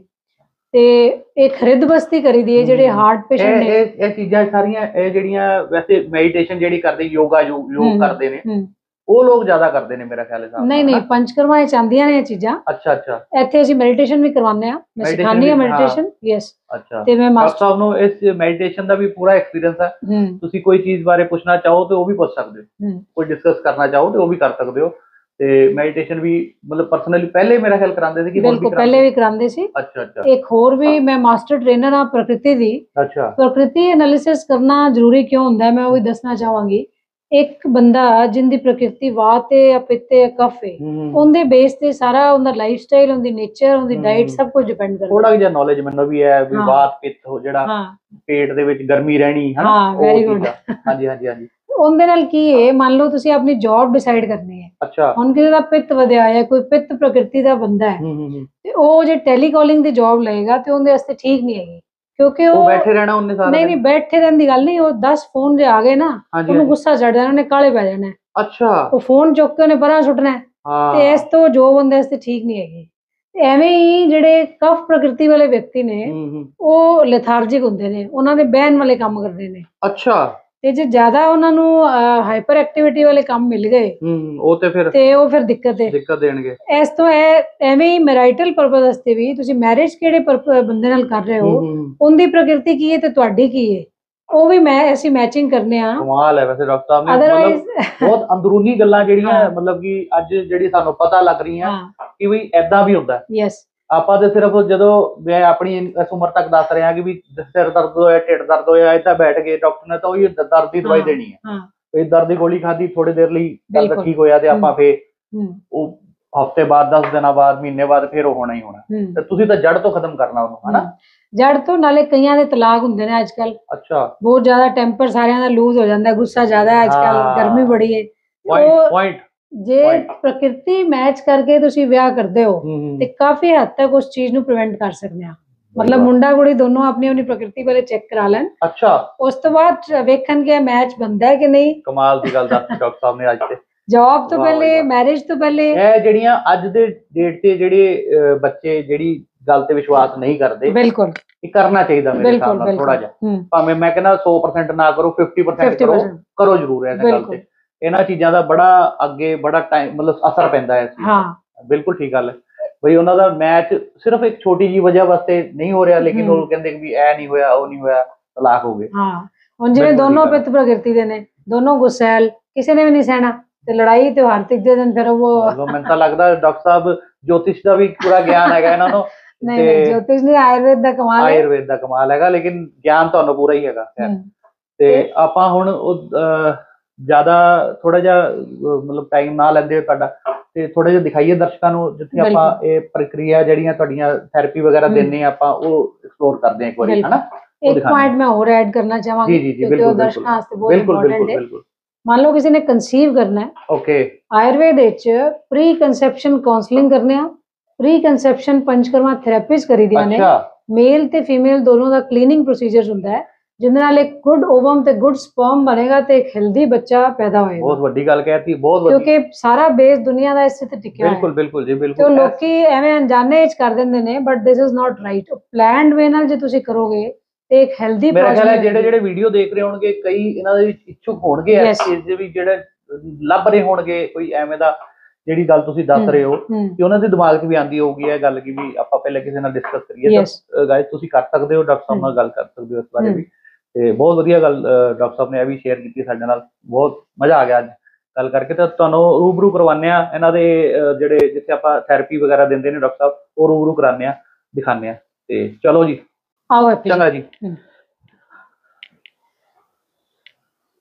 ਤੇ ਇੱਕ ਹਰਿਦ ਬਸਤੀ ਕਰੀ ਦੀ ਹੈ ਜਿਹੜੇ ਹਾਰਟ ਪੇਸ਼ੈਂਟ ਇਹ ਨੇ। ਇਹ ਇਹ ਚੀਜ਼ਾਂ ਸਾਰੀਆਂ ਇਹ ਜਿਹੜੀਆਂ ਵੈਸੇ ਮੈਡੀਟੇਸ਼ਨ ਜਿਹੜੀ ਕਰਦੇ ਯੋਗਾ ਯੋਗ ਯੋਗ ਕਰਦੇ ਨੇ ਹੂੰ, ਉਹ ਲੋਕ ਜ਼ਿਆਦਾ ਕਰਦੇ ਨੇ ਮੇਰਾ ਖਿਆਲ ਹੈ। ਨਹੀਂ ਨਹੀਂ, ਪੰਚਕਰਮਾ ਚ ਆਉਂਦੀਆਂ ਨੇ ਇਹ ਚੀਜ਼ਾਂ। ਅੱਛਾ ਅੱਛਾ। ਇੱਥੇ ਅਸੀਂ ਮੈਡੀਟੇਸ਼ਨ ਵੀ ਕਰਵਾਉਂਦੇ ਹਾਂ, ਮੈਂ Meditation ਸਿਖਾਉਂਦੀ ਹਾਂ ਵੀ, ਮੈਡੀਟੇਸ਼ਨ। ਯੈਸ। ਅੱਛਾ, ਤੇ ਮੈਂ ਡਾਕਟਰ ਮਾਸਟਰ ਸਾਹਿਬ ਨੂੰ ਇਸ ਮੈਡੀਟੇਸ਼ਨ ਦਾ ਵੀ ਪੂਰਾ ਐਕਸਪੀਰੀਅੰਸ ਹੈ। ਹੂੰ ਤੁਸੀਂ ਕੋਈ ਚੀਜ਼ ਬਾਰੇ ਪੁੱਛਣਾ ਚਾਹੋ ਤੇ ਉਹ ਵੀ ਪੁੱਛ ਸਕਦੇ ਹੋ, ਹੂੰ ਕੋਈ ਡਿਸਕਸ ਕਰਨਾ ਚਾਹੋ ਤੇ ਉਹ ਵੀ ਕਰ ਸਕਦੇ ਹੋ। ਤੇ ਮੈਡੀਟੇਸ਼ਨ ਵੀ ਮਤਲਬ ਪਰਸਨਲੀ ਪਹਿਲੇ ਮੇਰਾ ਖਿਆਲ ਕਰਾਉਂਦੇ ਸੀ ਕਿ ਹੁਣ ਵੀ ਬਿਲਕੁਲ, ਕਰਾਉਂਦੇ? ਪਹਿਲੇ ਵੀ ਕਰਾਉਂਦੇ ਸੀ। ਅੱਛਾ ਅੱਛਾ ਇੱਕ ਹੋਰ ਵੀ ਮੈਂ ਮਾਸਟਰ ਟ੍ਰੇਨਰ ਹਾਂ ਪ੍ਰਕਿਰਤੀ ਦੀ। ਅੱਛਾ। ਪ੍ਰਕਿਰਤੀ ਐਨਾਲਿਸਿਸ ਕਰਨਾ ਜ਼ਰੂਰੀ ਕਿਉਂ ਹੁੰਦਾ ਹੈ, ਮੈਂ ਉਹ ਵੀ ਦੱਸਣਾ ਚਾਹਾਂਗੀ। ਇੱਕ ਬੰਦਾ ਜਿੰਦੀ ਪ੍ਰਕਿਰਤੀ ਵਾਤ ਹੈ ਜਾਂ ਪਿੱਤ ਹੈ ਜਾਂ ਕਫ ਹੈ, ਹੂੰ ਉਹਦੇ ਬੇਸ ਤੇ ਸਾਰਾ ਉਹਦਾ ਲਾਈਫ ਸਟਾਈਲ, ਉਹਦੀ ਨੇਚਰ, ਉਹਦੀ ਹੂੰ। ਡਾਈਟ ਸਭ ਕੁਝ ਡਿਪੈਂਡ ਕਰਦਾ ਥੋੜਾ ਜਿਹਾ ਨੌਲੇਜ ਮੈਨੂੰ ਵੀ ਹੈ ਵੀ ਹਾਂ। ਵਾਤ ਪਿੱਤ ਹੋ ਜਿਹੜਾ ਹਾਂ ਪੇਟ ਦੇ ਵਿੱਚ ਗਰਮੀ ਰਹਿਣੀ ਹੈ ਨਾ, ਹਾਂ, ਉਹ ਵੈਰੀ ਗੁੱਡ। ਚੀਜ਼ਾਂ। ਹਾਂਜੀ ਹਾਂਜੀ ਹਾਂਜੀ। ਉਹਦੇ ਨਾਲ ਕੀ ਹੈ, ਮੰਨ ਲਓ ਤੁਸੀਂ ਆਪਣੀ ਜੌਬ ਡਿਸਾਈਡ ਕਰਨੀ ਹੈ, ਅੱਛਾ। ਹੁਣ ਕਿਸੇ ਦਾ ਪਿੱਤ ਵਧਿਆ ਹੈ, ਕੋਈ ਪਿੱਤ ਪ੍ਰਕਿਰਤੀ ਦਾ ਬੰਦਾ ਹੈ, ਹੂੰ ਹੂੰ ਹੂੰ। ਤੇ ਉਹ ਜੇ ਟੈਲੀਕਾਲਿੰਗ ਦੀ ਜੌਬ ਲਏਗਾ ਤੇ ਉਹਦੇ ਵਾਸਤੇ ਠੀਕ ਨਹੀਂ ਹੈਗੀ, ਕਿਉਂਕਿ ਉਹ ਉਹ ਬੈਠੇ ਰਹਿਣਾ ਉਹਨੇ ਸਾਰਾ ਨਹੀਂ ਦਿਨ? ਨਹੀਂ, ਬੈਠੇ ਰਹਿਣ ਦੀ ਗੱਲ ਨਹੀਂ, ਉਹ ਦਸ ਫੋਨ ਜੇ ਆ ਗਏ ਨਾ, ਹਾਂਜੀ ਉਹਨੂੰ ਹਾਂਜੀ। ਗੁੱਸਾ ਚੜ ਜਾਣਾ, ਉਹਨੇ ਕਾਲੇ ਪੈ ਜਾਣਾ, ਅੱਛਾ। ਉਹ ਫੋਨ ਚੁੱਕ ਕੇ ਉਹਨੇ ਪਰਾਂ ਸੁੱਟਣਾ ਹੈ, ਤੇ ਇਸ ਹਾਂ। ਤੋਂ ਜੋ ਬੰਦੇ ਵਾਸਤੇ ਠੀਕ ਨਹੀਂ ਹੈਗੀ। ਤੇ ਐਵੇਂ ਹੀ ਜਿਹੜੇ ਕਫ ਪ੍ਰਕਿਰਤੀ ਵਾਲੇ ਵਿਅਕਤੀ ਨੇ, ਹੂੰ ਹੂੰ। ਉਹ ਲੈਥਾਰਜਿਕ ਹੁੰਦੇ ਨੇ, ਉਹਨਾਂ ਦੇ ਬਹਿਣ ਵਾਲੇ ਕੰਮ ਕਰਦੇ ਨੇ, ਅੱਛਾ। ਤੇ ਜੇ ਜ਼ਿਆਦਾ ਉਹਨਾਂ ਨੂੰ ਹਾਈਪਰ ਐਕਟੀਵਿਟੀ ਵਾਲੇ ਕੰਮ ਮਿਲ ਗਏ ਹੂੰ, ਉਹ ਤੇ ਫਿਰ ਤੇ ਉਹ ਫਿਰ ਦਿੱਕਤ ਹੈ। ਦਿੱਕਤ ਦੇਣਗੇ। ਇਸ ਤੋਂ ਇਹ ਐਵੇਂ ਹੀ ਮੈਰਾਈਟਲ ਪਰਪਸ ਵਾਸਤੇ ਵੀ ਤੁਸੀਂ ਮੈਰਿਜ ਕਿਹੜੇ ਪਰਪ- ਬੰਦੇ ਨਾਲ ਕਰ ਰਹੇ ਹੂੰ ਹੋ, ਹੂੰ। ਉਹਦੀ ਪ੍ਰਕਿਰਤੀ ਕੀ ਹੈ ਤੇ ਤੁਹਾਡੀ ਕੀ ਹੈ, ਉਹ ਵੀ ਮੈਂ ਅਸੀਂ ਮੈਚਿੰਗ ਕਰਨੇ ਆ। ਕਮਾਲ ਹੈ ਵੈਸੇ ਡਾਕਟਰ ਸਾਹਿਬ ਨੇ, ਅਦਰਵਾਈਜ਼ ਮਤਲਬ ਬਹੁਤ ਅੰਦਰੂਨੀ ਗੱਲਾਂ ਜਿਹੜੀਆਂ ਹਾਂ। ਮਤਲਬ ਕਿ ਅੱਜ ਜਿਹੜੀ ਸਾਨੂੰ ਪਤਾ ਲੱਗ ਰਹੀਆਂ ਹਾਂ, ਕਿ ਵੀ ਐਦਾਂ ਵੀ ਹੁੰਦਾ। ਯੈਸ। ਆਪਾਂ ਤੇ ਸਿਰਫ ਜਦੋਂ ਮੈਂ ਆਪਣੀ ਇਸ ਉਮਰ ਤੱਕ ਦੱਸ ਰਿਹਾ ਕਿ ਵੀ ਸਿਰ ਦਰਦ ਹੋਇਆ, ਢਿੱਡ ਦਰਦ ਹੋਇਆ, ਏਦਾਂ ਬੈਠ ਕੇ ਡਾਕਟਰ ਨੇ ਤਾਂ ਉਹੀ ਦਰਦ ਦੀ ਦਵਾਈ ਦੇਣੀ ਹੈ। ਹਾਂ, ਤੇ ਦਰਦ ਦੀ ਗੋਲੀ ਖਾਧੀ, ਥੋੜੀ ਦੇਰ ਲਈ ਦਰਦ ਬਿਲਕੁਲ। ਠੀਕ ਹੋਇਆ ਤੇ ਆਪਾਂ ਫੇਰ ਹੂੰ ਉਹ ਹਫ਼ਤੇ ਬਾਅਦ, ਦਸ ਦਿਨਾਂ ਬਾਅਦ, ਮਹੀਨੇ ਬਾਅਦ ਫੇਰ ਉਹ ਹੋਣਾ ਹੀ ਹੋਣਾ। ਹੂੰ ਤੇ ਤੁਸੀਂ ਤਾਂ ਜੜ ਤੋਂ ਖਤਮ ਕਰਨਾ ਉਹਨੂੰ, ਹਨਾ? ਜੜ ਤੋਂ। ਨਾਲੇ ਕਈਆਂ ਦੇ ਤਲਾਕ ਹੁੰਦੇ ਨੇ ਅੱਜ ਕੱਲ, ਅੱਛਾ। ਬਹੁਤ ਜ਼ਿਆਦਾ ਟੈਂਪਰ ਸਾਰਿਆਂ ਦਾ ਲੂਜ਼ ਹੋ ਜਾਂਦਾ, ਗੁੱਸਾ ਜ਼ਿਆਦਾ ਹੈ ਅੱਜ ਕੱਲ, ਹਾਂ। ਗਰਮੀ ਬੜੀ ਹੈ। ਪੁਆਇੰਟ ਉਹ ਪੁਆਇੰਟ ਜੇ point। ਪ੍ਰਕਿਰਤੀ ਮੈਚ ਕਰਕੇ ਤੁਸੀਂ ਵਿਆਹ ਕਰਦੇ ਹੋ ਹੂੰ ਤੇ ਹੂੰ। ਕਾਫੀ ਹੱਦ ਤੱਕ ਉਸ ਚੀਜ਼ ਨੂੰ ਪ੍ਰੀਵੈਂਟ ਕਰ ਸਕਦੇ ਆ। ਮਤਲਬ ਵਾਹ। ਮੁੰਡਾ ਕੁੜੀ ਦੋਨੋਂ ਆਪਣੀ ਆਪਣੀ ਪ੍ਰਕਿਰਤੀ ਵਾਲੇ ਚੈੱਕ ਕਰਾ ਲੈਣ, ਅੱਛਾ। ਉਸ ਤੋਂ ਬਾਅਦ ਵੇਖਣ ਕਿ ਮੈਚ ਬਣਦਾ ਹੈ ਕਿ ਨਹੀਂ। ਕਮਾਲ ਦੀ ਗੱਲ ਦੱਸੀ ਡਾਕਟਰ ਸਾਹਿਬ ਨੇ ਅੱਜ ਤੇ। ਜੌਬ ਤੋਂ ਵਾਹ ਬਈ ਪਹਿਲੇ, ਵਾਹ। ਮੈਰਿਜ ਤੋਂ ਪਹਿਲੇ। ਇਹ ਜਿਹੜੀਆਂ ਅੱਜ ਦੇ ਡੇਟ ਤੇ ਜਿਹੜੇ ਅਹ, ਬੱਚੇ ਜਿਹੜੀ ਗੱਲ ਤੇ ਵਿਸ਼ਵਾਸ ਨਹੀਂ ਕਰਦੇ, ਬਿਲਕੁਲ ਇਹ ਕਰਨਾ ਚਾਹੀਦਾ ਮੇਰੇ ਹਿਸਾਬ ਬਿਲਕੁਲ ਨਾਲ ਥੋੜਾ ਬਿਲਕੁਲ। ਜਿਹਾ। ਹੂੰ ਭਾਵੇਂ ਮੈਂ ਕਹਿੰਦਾ ਸੌ ਪਰਸੈਂਟ ਨਾ ਕਰੋ, ਫਿਫਟੀ ਪਰਸੈਂਟ ਫਿਫਟੀ ਕਰੋ, ਪਰਸੈਂਟ ਕਰੋ ਜ਼ਰੂਰ ਇਸ ਗੱਲ ਬਿਲਕੁਲ। ਤੇ। ਇਹਨਾਂ ਚੀਜ਼ਾਂ ਦਾ ਬੜਾ ਅੱਗੇ ਬੜਾ ਟਾਈਮ ਮਤਲਬ ਅਸਰ ਪੈਂਦਾ ਹੈ ਇਸ ਚੀਜ਼ ਦਾ। ਹਾਂ ਬਿਲਕੁਲ ਠੀਕ ਗੱਲ ਹੈ ਬਈ, ਉਹਨਾਂ ਦਾ ਮੈਚ ਸਿਰਫ ਇੱਕ ਛੋਟੀ ਜੀ ਵਜ੍ਹਾ ਵਾਸਤੇ ਨਹੀਂ ਹੋ ਰਿਹਾ, ਲੇਕਿਨ ਹੂੰ। ਉਹ ਕਹਿੰਦੇ ਕਿ ਵੀ ਇਹ ਨਹੀਂ ਹੋਇਆ, ਉਹ ਨਹੀਂ ਹੋਇਆ, ਤਲਾਕ ਹੋ ਗਏ। ਹਾਂ, ਹੁਣ ਜਿਵੇਂ ਬਿਲਕੁਲ ਦੋਨੋਂ ਠੀਕ ਗੱਲ ਪਿੱਤ ਪ੍ਰਕਿਰਤੀ ਦੇ ਨੇ, ਦੋਨੋਂ ਗੁੱਸੈਲ, ਕਿਸੇ ਨੇ ਵੀ ਨਹੀਂ ਸਹਿਣਾ, ਤੇ ਲੜਾਈ ਤਿਉਹਾਰ ਤੀਜੇ ਦਿਨ ਫਿਰ ਉਹ ਮਤਲਬ ਮੈਨੂੰ ਤਾਂ ਲੱਗਦਾ ਡਾਕਟਰ ਸਾਹਿਬ ਜੋਤਿਸ਼ ਦਾ ਵੀ ਪੂਰਾ ਗਿਆਨ ਹੈਗਾ ਇਹਨਾਂ ਨੂੰ। ਨਹੀਂ ਨਹੀਂ, ਜੋਤਿਸ਼ ਨਹੀਂ, ਆਯੁਰਵੇਦ ਦਾ ਕਮਾਲ ਹੈ। ਆਯੁਰਵੇਦ ਦਾ ਕਮਾਲ ਹੈਗਾ, ਲੇਕਿਨ ਗਿਆਨ ਤੁਹਾਨੂੰ ਪੂਰਾ ਹੀ ਹੈਗਾ। ਖੈਰ। ਹੂੰ। ਤੇ ਆਪਾਂ ਹੁਣ ਉਹ ਜ਼ਿਆਦਾ ਥੋੜਾ ਜਿਹਾ ਅਹ, ਮਤਲਬ ਟਾਈਮ ਨਾ ਲੈਂਦੇ ਹੋ ਤੁਹਾਡਾ, ਤੇ ਥੋੜਾ ਜਿਹਾ ਦਿਖਾਈਏ ਦਰਸ਼ਕਾਂ ਨੂੰ, ਜਿੱਥੇ ਆਪਾਂ ਇਹ ਪ੍ਰਕਿਰਿਆ ਜਿਹੜੀਆਂ ਤੁਹਾਡੀਆਂ ਥੈਰੇਪੀ ਵਗੈਰਾ ਦਿੰਦੇ ਆ, ਆਪਾਂ ਉਹ ਐਕਸਪਲੋਰ ਕਰਦੇ ਹਾਂ ਇੱਕ ਵਾਰੀ, ਹਨਾ? ਇੱਕ ਪੁਆਇੰਟ ਮੈਂ ਹੋਰ ਐਡ ਕਰਨਾ ਚਾਹਾਂਗੀ, ਜੀ ਜੀ ਜੀ, ਕਿਉਂਕਿ ਬਿਲਕੁਲ ਉਹ ਦਰਸ਼ਕਾਂ ਵਾਸਤੇ ਬਹੁਤ ਬਿਲਕੁਲ ਇੰਪੋਰਟੈਂਟ ਬਿਲਕੁਲ ਹੈ। ਬਿਲਕੁਲ। ਮੰਨ ਲਓ ਕਿਸੇ ਨੇ ਕਨਸੀਵ ਕਰਨਾ ਹੈ, ਓਕੇ। ਆਯੁਰਵੇਦ ਵਿੱਚ ਪ੍ਰੀ ਕਨਸੈਪਸ਼ਨ ਕਾਉਂਸਲਿੰਗ ਕਰਨੇ ਆ, ਪ੍ਰੀ ਕਨਸੈਪਸ਼ਨ ਪੰਚਕਰਮਾ ਥੈਰੇਪੀਜ਼ ਕਰੀਦੀਆਂ ਨੇ। ਅੱਛਾ। ਮੇਲ ਤੇ ਫੀਮੇਲ ਦੋਨੋਂ ਦਾ ਕਲੀਨਿੰਗ ਪ੍ਰੋਸੀਜਰ ਹੁੰਦਾ ਹੈ, ਜਿਹਦੇ ਨਾਲ ਇੱਕ ਗੁੱਡ ਓਵਮ ਤੇ ਗੁੱਡ ਸਪਰਮ ਬਣੇਗਾ ਤੇ ਇੱਕ ਹੈਲਦੀ ਬੱਚਾ ਪੈਦਾ ਹੋਏਗਾ। ਬਹੁਤ ਵੱਡੀ ਗੱਲ ਕਹਿਤੀ, ਬਹੁਤ ਵੱਡੀ। ਕਿਉਂਕਿ ਸਾਰਾ ਬੇਸ ਦੁਨੀਆ ਦਾ ਇਸੇ ਤੇ ਟਿਕਿਆ ਹੋਇਆ ਹੈ। ਬਿਲਕੁਲ ਬਿਲਕੁਲ ਜੀ, ਤੇ ਬਿਲਕੁਲ। ਲੋਕੀ ਐਵੇਂ ਅਣਜਾਣੇ ਵਿੱਚ ਕਰ ਦਿੰਦੇ ਨੇ, but this is not right. Planned way ਨਾਲ ਜੇ ਤੁਸੀਂ ਕਰੋਗੇ ਤੇ ਇੱਕ ਹੈਲਦੀ ਮੇਰਾ ਖਿਆਲ ਹੈ ਜਿਹੜੇ ਜਿਹੜੇ ਵੀਡੀਓ ਦੇਖ ਰਹੇ ਹੋਣਗੇ, ਕਈ ਇਹਨਾਂ ਦੇ ਵਿੱਚ ਇੱਛੁਕ ਹੋਣਗੇ ਇਸ ਚੀਜ਼ ਦੇ ਵੀ, ਜਿਹੜੇ ਲੱਭ ਰਹੇ ਹੋਣਗੇ ਕੋਈ ਐਵੇਂ ਦਾ ਜਿਹੜੀ ਗੱਲ ਤੁਸੀਂ ਦੱਸ ਰਹੇ ਹੋ, ਕਿ ਉਹਨਾਂ ਦੇ ਦਿਮਾਗ 'ਚ ਵੀ ਆਉਂਦੀ ਹੋਊਗੀ ਇਹ ਗੱਲ ਕਿ ਵੀ ਆਪਾਂ ਪਹਿਲਾਂ ਕਿਸੇ ਨਾਲ ਡਿਸਕਸ ਕਰੀਏ। ਤਾਂ ਗਾਇਸ ਤੁਸੀਂ ਕਰ ਸਕਦੇ ਹੋ, ਡਾਕਟਰ ਸਾਹਿਬ ਨਾਲ ਗੱਲ ਕਰ ਸਕਦੇ ਹੋ ਇਸ ਬਾਰੇ ਵੀ। ਤੇ ਬਹੁਤ ਵਧੀਆ ਗੱਲ ਡਾਕਟਰ ਸਾਹਿਬ ਨੇ ਇਹ ਵੀ ਸ਼ੇਅਰ ਕੀਤੀ ਸਾਡੇ ਨਾਲ, ਬਹੁਤ ਮਜ਼ਾ ਆ ਗਿਆ ਅੱਜ ਗੱਲ ਕਰਕੇ। ਤਾਂ ਤੁਹਾਨੂੰ ਰੂਬਰੂ ਕਰਵਾਉਂਦੇ ਆ ਇਹਨਾਂ ਦੇ ਜਿਹੜੇ ਜਿੱਥੇ ਆਪਾਂ ਥੈਰੇਪੀ ਵਗੈਰਾ ਦਿੰਦੇ ਨੇ ਡਾਕਟਰ ਸਾਹਿਬ, ਉਹ ਰੂਬਰੂ ਕਰਾਉਂਦੇ ਆ, ਦਿਖਾਉਂਦੇ ਆ। ਤੇ ਚਲੋ ਜੀ, ਆਓ ਚੰਗਾ ਜੀ।